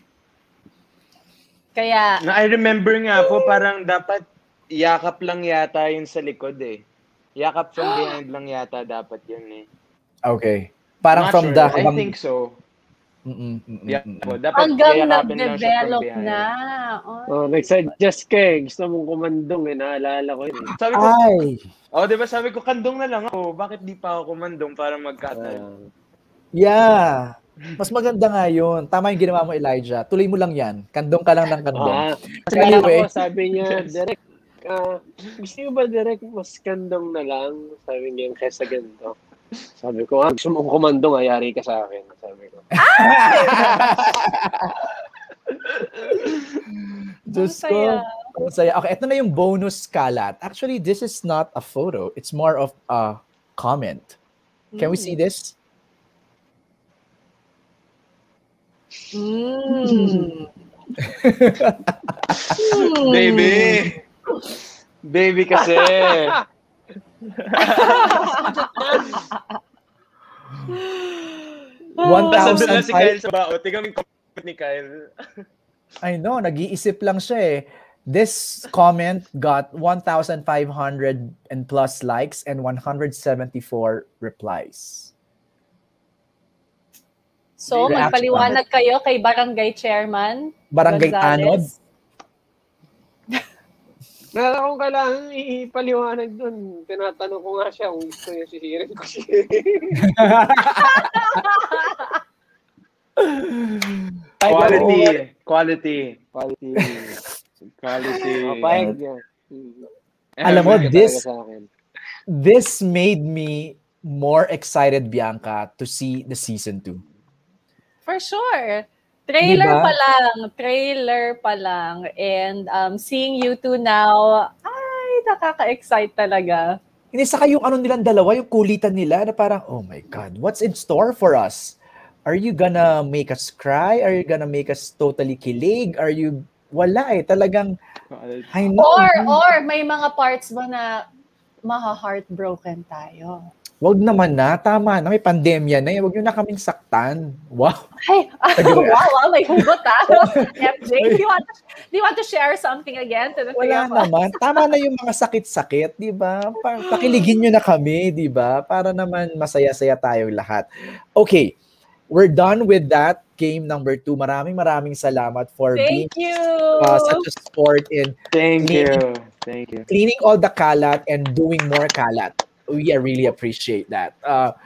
Kaya, Na I remember nga po, parang dapat yakap lang yata yun sa likod eh. Yakap from behind lang yata dapat yun eh. Okay. Parang Not from sure. the... I think so. Mm-mm, mm-mm, Yeah, mm-mm. po. Dapat hanggang yayakapin lang siya from nag-develop behind. na. Oh. Oh, nag-suggest ka eh. Gusto mong kumandong eh. Naalala ko yun eh. Sabi ko, Ay! oh, di ba sabi ko, kandong na lang ako. Bakit di pa ako kumandong para mag-cutter? Ah. Yeah. Mas maganda nga yun. Tama yung ginawa mo, Elijah. Tuloy mo lang yan. Kandong ka lang ng kandong. Ah, Kasi kaya anyway, ako, sabi niya, direct, ah, gusto niyo ba direct mas kandong na lang? Sabi niya, kesa ganito. Sabi ko, ah, gusto mong kumandong, ayari ka sa akin. Sabi ko. Diyos Ang ko. saya. Ang saya. Okay, ito na yung bonus kalat. Actually, this is not a photo. It's more of a comment. Can we see this? Mm. Baby! Baby kasi! one Tapos na thousand si Kyle sa bao. Tingnan mo yung comment ni Kyle. I know, nag-iisip lang siya eh. This comment got one thousand five hundred and plus likes and one hundred seventy-four replies. So, Reaction. magpaliwanag kayo kay Barangay Chairman Barangay Gonzales. Nala kung kailangan ipaliwanag dun. Tinatanong ko nga siya kung gusto niya sisirin ko siya. Quality. Quality. Quality. Quality. Mapahig niya. Alam mo, Talaga this sa akin. this made me more excited, Bianca, to see the season two. For sure. Trailer Diba? pa lang. Trailer pa lang. And um, seeing you two now, ay, nakaka-excite talaga. Hindi, saka yung ano nilang dalawa, yung kulitan nila na parang, oh my God, what's in store for us? Are you gonna make us cry? Are you gonna make us totally kilig? Are you... Wala eh, talagang... I know. Or, or may mga parts ba na maha-heartbroken tayo? Wag naman na, tama na, may pandemya na eh. Wag nyo na kaming saktan. Wow. Ay, wow, wow, may hugot ah. F J, do you, want to, do you want to share something again to the three Wala of us? naman. Tama na yung mga sakit-sakit, di ba? Pa- Pakiligin nyo na kami, di ba? Para naman masaya-saya tayong lahat. Okay, we're done with that game number two. Maraming maraming salamat for being Thank you. uh, such a sport in Thank you. Thank you. cleaning all the kalat and doing more kalat. We really appreciate that. Uh,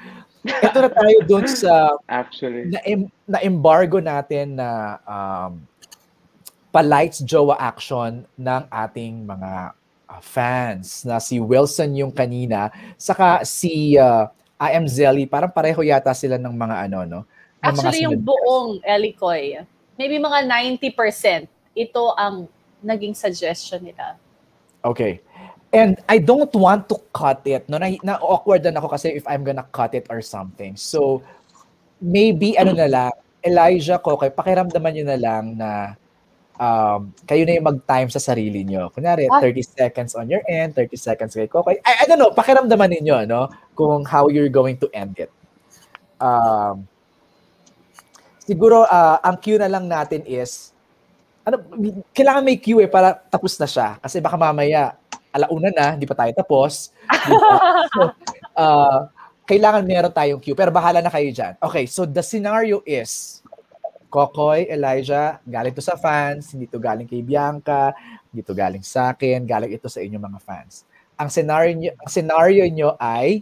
ito na tayo dun sa Actually. na, na embargo natin na um, pa-lights jowa action ng ating mga uh, fans na si Wilson yung kanina, saka si uh, I Am Zelly, parang pareho yata sila ng mga ano, no? Ng Actually, mga yung buong Elikoy, maybe mga ninety percent, ito ang naging suggestion nila. Okay. And I don't want to cut it. No, na, na awkward na ako kasi if I'm gonna cut it or something. So, maybe ano na lang, Elijah, Kokoy, pakiramdaman nyo na lang na um, kayo na yung mag-time sa sarili nyo. Kunyari, thirty seconds on your end, thirty seconds kay Kokoy. I, I don't know, pakiramdaman ninyo, no? Kung how you're going to end it. Um, siguro, uh, ang cue na lang natin is, ano, kailangan may cue eh, para tapos na siya. Kasi baka mamaya, alauna na, hindi pa tayo tapos. So, uh, kailangan meron tayong cue. Pero bahala na kayo dyan. Okay, so the scenario is, Kokoy, Elijah, galing to sa fans, hindi to galing kay Bianca, hindi to galing sa akin, galing ito sa inyong mga fans. Ang scenario nyo, ang scenario nyo ay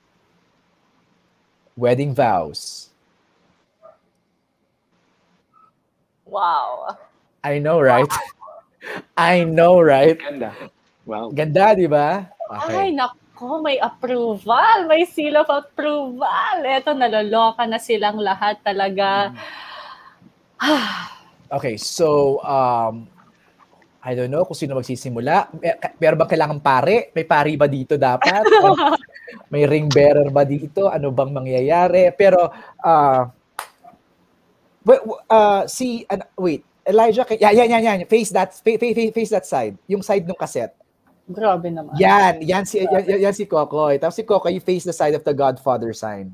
wedding vows. Wow. I know, right? I know, right? Ganda. Wow. Ganda, di ba? Okay. Ay, nako, may approval. May seal of approval. Ito, naloloka na silang lahat talaga. Okay, so, um, I don't know kung sino magsisimula. Pero ba kailangan pare? May pari ba dito dapat? May ring bearer ba dito? Ano bang mangyayari? Pero, uh, uh, si, uh, wait, Elijah, yan, yan, yan, yan. Face that, face, face, face that side. Yung side ng cassette. Grabe naman. Yan, yan si, yan, yan si Kokoy. Tapos si Kokoy, you face the side of the Godfather sign.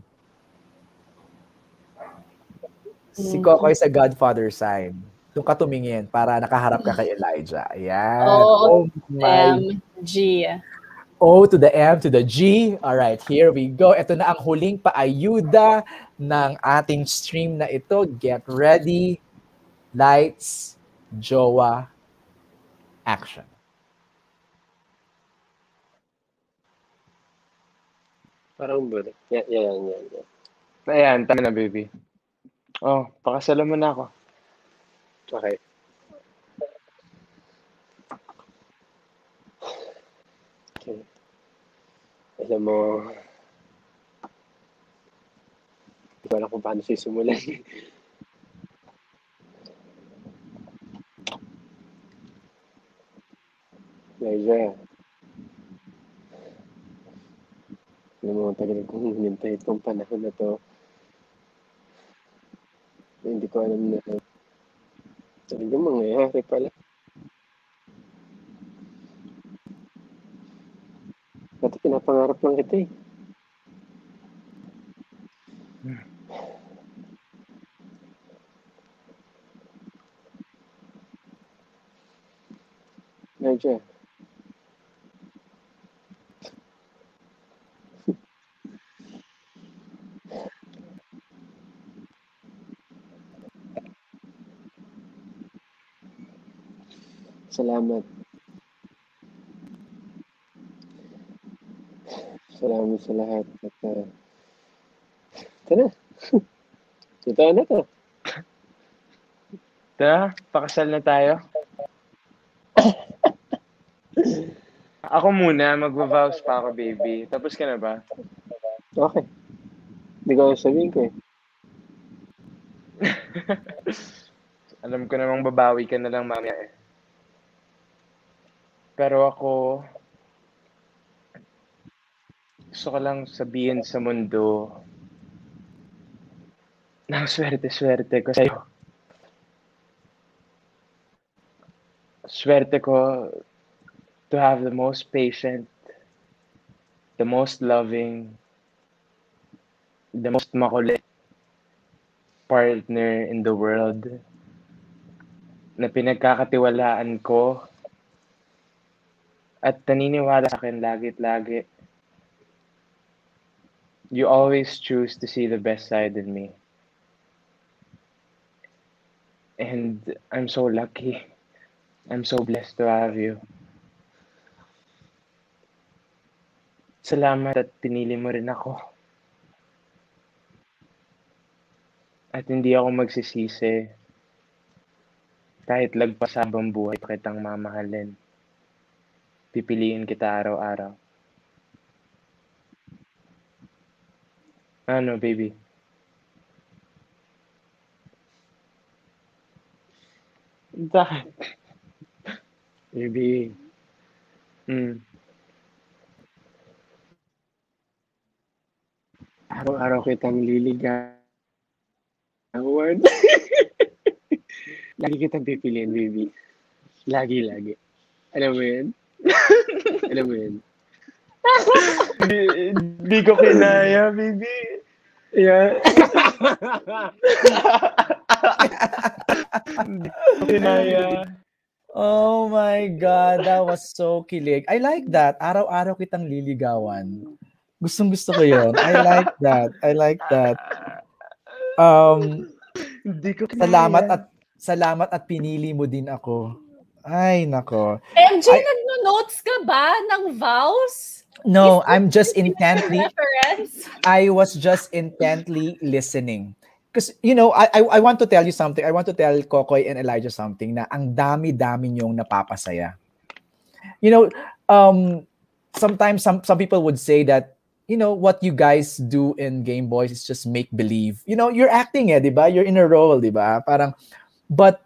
Si Kokoy sa Godfather sign. Doon ka tumingin para nakaharap ka kay Elijah. Ayan. Oh, oh my. M G. O to the M to the G. All right, here we go. Ito na ang huling paayuda ng ating stream na ito. Get ready. Lights, jowa, action. Parang bulo. Yan, yan, yan. yan. Ayan, tama na, baby. Oh, pakasalan mo na ako. Okay. Okay. Alam mo, hindi ko alam kung paano sisimulan. Elijah, alam mo, tagal kong hinintay itong panahon na to. Hindi ko alam na talagang mangyayari pala. Dati pinapangarap lang kita eh. Elijah. Salamat. Salamat sa lahat. At, uh, ito na. Totoo na to. Tara, pakasal na tayo. Ako muna, mag-vows pa ako, baby. Tapos ka na ba? Okay. Hindi ko sabihin ko eh. Alam ko namang babawi ka na lang mamaya eh. Pero ako, gusto ko lang sabihin sa mundo na swerte-swerte ko sa'yo. Swerte ko to have the most patient, the most loving, the most makulit partner in the world na pinagkakatiwalaan ko at naniniwala sa akin lagi-lagi. You always choose to see the best side in me. And I'm so lucky. I'm so blessed to have you. Salamat at pinili mo rin ako. At hindi ako magsisisi. Kahit lagpas habang buhay pa kitang mamahalin. Pipiliin kita araw-araw. Ano, baby? Bakit? Baby, Mm. araw-araw kitang liligawan. Lagi kitang pipiliin, baby. Lagi, lagi. Alam mo yun? Alam mo yun? Hindi ko kinaya, baby. Yeah. Hindi ko kinaya. Oh my God, that was so kilig. I like that. Araw-araw kitang liligawan. Gustong-gusto ko yun. I like that. I like that. Um, Hindi ko kinaya. salamat at salamat at pinili mo din ako. Ay, nako. M J, I- nagno-notes ka ba ng vows? No, Is I'm just this intently reference? I was just intently listening. Because, you know, I, I I want to tell you something. I want to tell Kokoy and Elijah something na ang dami-dami niyong napapasaya. You know, um, sometimes some, some people would say that, you know, what you guys do in Game Boys is just make-believe. You know, you're acting eh, di ba? You're in a role, di ba? Parang, but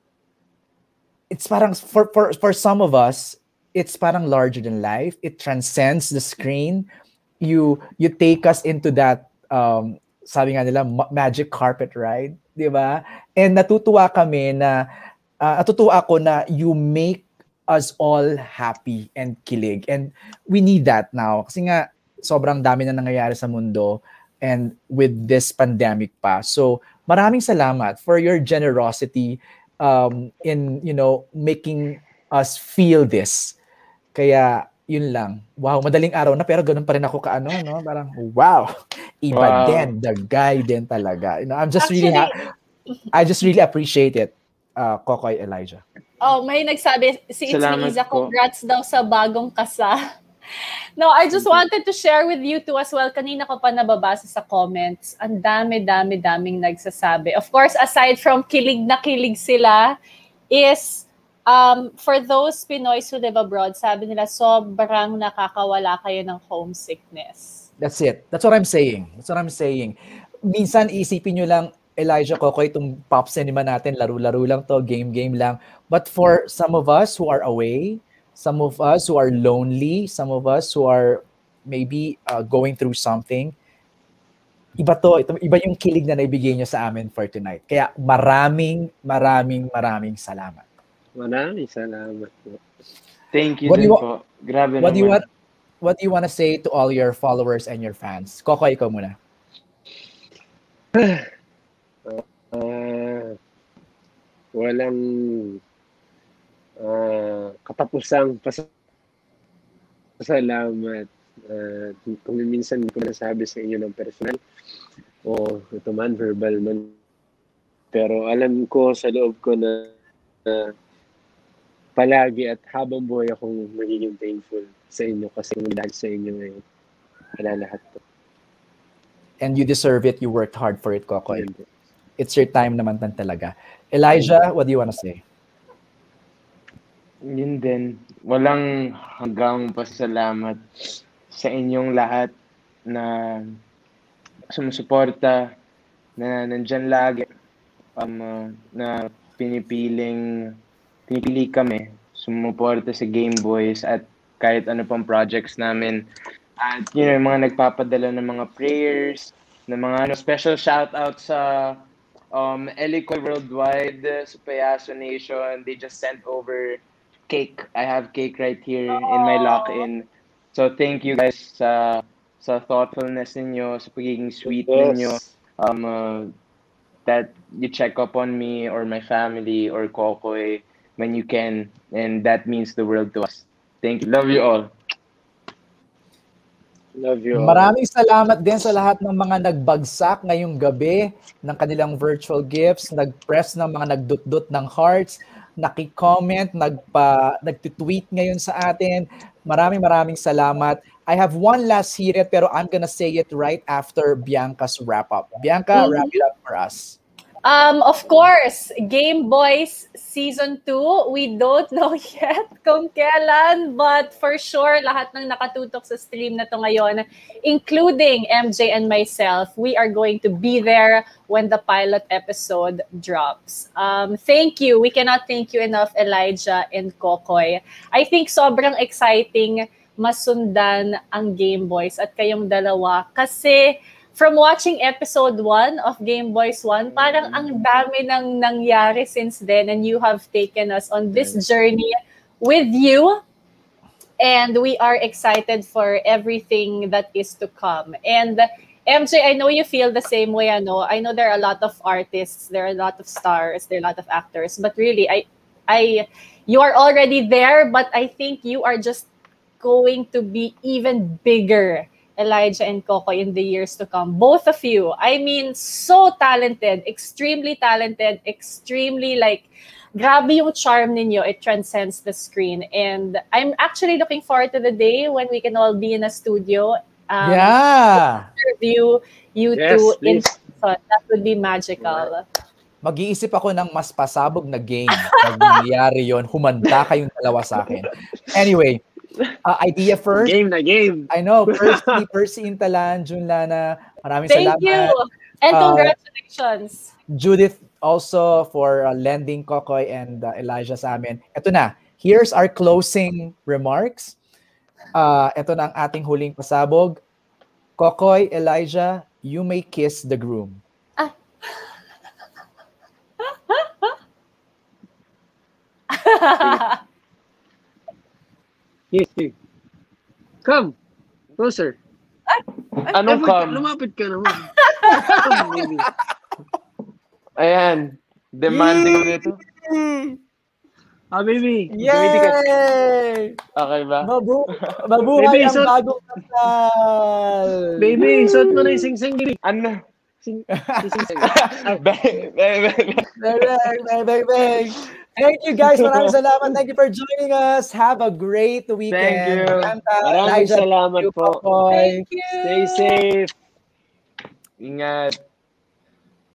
it's parang, for, for, for some of us, it's parang larger than life. It transcends the screen. You you take us into that um, sabi nga nila, ma- magic carpet ride, di ba? And natutuwa kami na, uh, natutuwa ako na you make us all happy and kilig. And we need that now. Kasi nga, sobrang dami na nangyayari sa mundo and with this pandemic pa. So, maraming salamat for your generosity um, in, you know, making us feel this. Kaya, yun lang. Wow, madaling araw na pero ganun pa rin ako kaano, no? Parang wow. Iba Wow. din, the guy din talaga. You know, I'm just really Actually, ha- I just really appreciate it. Uh, Kokoy, Elijah. Oh, may nagsabi, si It's Salamat Me Iza, po. congrats daw sa bagong kasa. No, I just wanted to share with you too as well. Kanina ko pa nababasa sa comments. Ang dami, dami, daming nagsasabi. Of course, aside from kilig na kilig sila, is um, for those Pinoys who live abroad, sabi nila, sobrang nakakawala kayo ng homesickness. That's it. That's what I'm saying. That's what I'm saying. Minsan, isipin nyo lang, Elijah, Kokoy, itong pop cinema natin, laro-laro lang to, game-game lang. But for some of us who are away, some of us who are lonely, some of us who are maybe uh, going through something, iba to, ito, iba yung kilig na naibigay nyo sa amin for tonight. Kaya maraming, maraming, maraming salamat. Maraming salamat po. Thank you What do din you po. Grabe What do you naman. want? What do you want to say to all your followers and your fans? Kokoy, ikaw muna. Ah, walang ah, katapusang pas- pasalamat. Uh, kung minsan hindi ko nasabi sa inyo ng personal o ito man, verbal man. Pero alam ko sa loob ko na, na palagi at habang buhay akong magiging thankful sa inyo kasi kung dahil sa inyo ay wala lahat to. And you deserve it. You worked hard for it, Kokoy. Yun po. It's your time naman tan talaga. Elijah, what do you want to say? Yun din. Walang hanggang pasalamat sa inyong lahat na sumusuporta, na nandyan lagi, um, uh, na pinipiling, pinipili kami sumuporta sa Game Boys at kahit ano pang projects namin. At you know, yung mga nagpapadala ng mga prayers, ng mga ano, special shoutout sa um, Elicoy Worldwide, uh, sa Payaso Nation. They just sent over cake. I have cake right here in my lock-in. So thank you guys sa sa thoughtfulness ninyo, sa pagiging sweet Yes. ninyo. Um, uh, that you check up on me or my family or Kokoy when you can, and that means the world to us. Thank you. Love you all. Love you all. Maraming salamat din sa lahat ng mga nagbagsak ngayong gabi ng kanilang virtual gifts, nag-press ng mga nagdut-dut ng hearts, naki-comment, nagpa, nagtitweet ngayon sa atin. Maraming maraming salamat. I have one last hirit, pero I'm gonna say it right after Bianca's wrap-up. Bianca, Mhm. wrap it up for us. Um, of course, Game Boys Season two. We don't know yet kung kailan, but for sure, lahat ng nakatutok sa stream na to ngayon, including M J and myself, we are going to be there when the pilot episode drops. Um, thank you. We cannot thank you enough, Elijah and Kokoy. I think sobrang exciting masundan ang Game Boys at kayong dalawa kasi from watching episode one of Game Boys one, parang ang dami nang nangyari since then, and you have taken us on this journey with you, and we are excited for everything that is to come. And M J, I know you feel the same way. I know. I know there are a lot of artists, there are a lot of stars, there are a lot of actors, but really, I, I, you are already there, but I think you are just going to be even bigger, Elijah and Kokoy, in the years to come. Both of you, I mean, so talented, extremely talented, extremely like, grabe yung charm ninyo. It transcends the screen. And I'm actually looking forward to the day when we can all be in a studio. Um, Yeah. Interview you Yes, two in please. person. That would be magical. Mag-iisip ako ng mas pasabog na game. Pag nangyayari yun, humanda kayong dalawa sa akin. Anyway, uh, idea first. Game na game. I know, Percy, Percy Intalan, Jun Lana, maraming Thank salamat. you. And Uh, congratulations. Judith also for uh, lending Kokoy and uh, Elijah sa amin. Ito na, here's our closing remarks. Uh, ito na ang ating huling pasabog. Kokoy, Elijah, you may kiss the groom. Yes, yes. Come. Closer. Anong Lumapit- come? Lumapit ka naman. Come, baby. Ayan. Demanding ko nito. Ah, baby. Yay! Okay ba? Mabu mabuhay Baby, ang so- bagong kasal! Baby, suot mo na yung sing-sing, baby. Ano? Sing- sing-sing. Be- be- be- be- Bang, bang, bang, bang. Thank you guys. Maraming salamat. Thank you for joining us. Have a great weekend. Thank you. Bianca, Maraming Elijah, salamat thank you, po. Kokoy. Thank you. Stay safe. Ingat.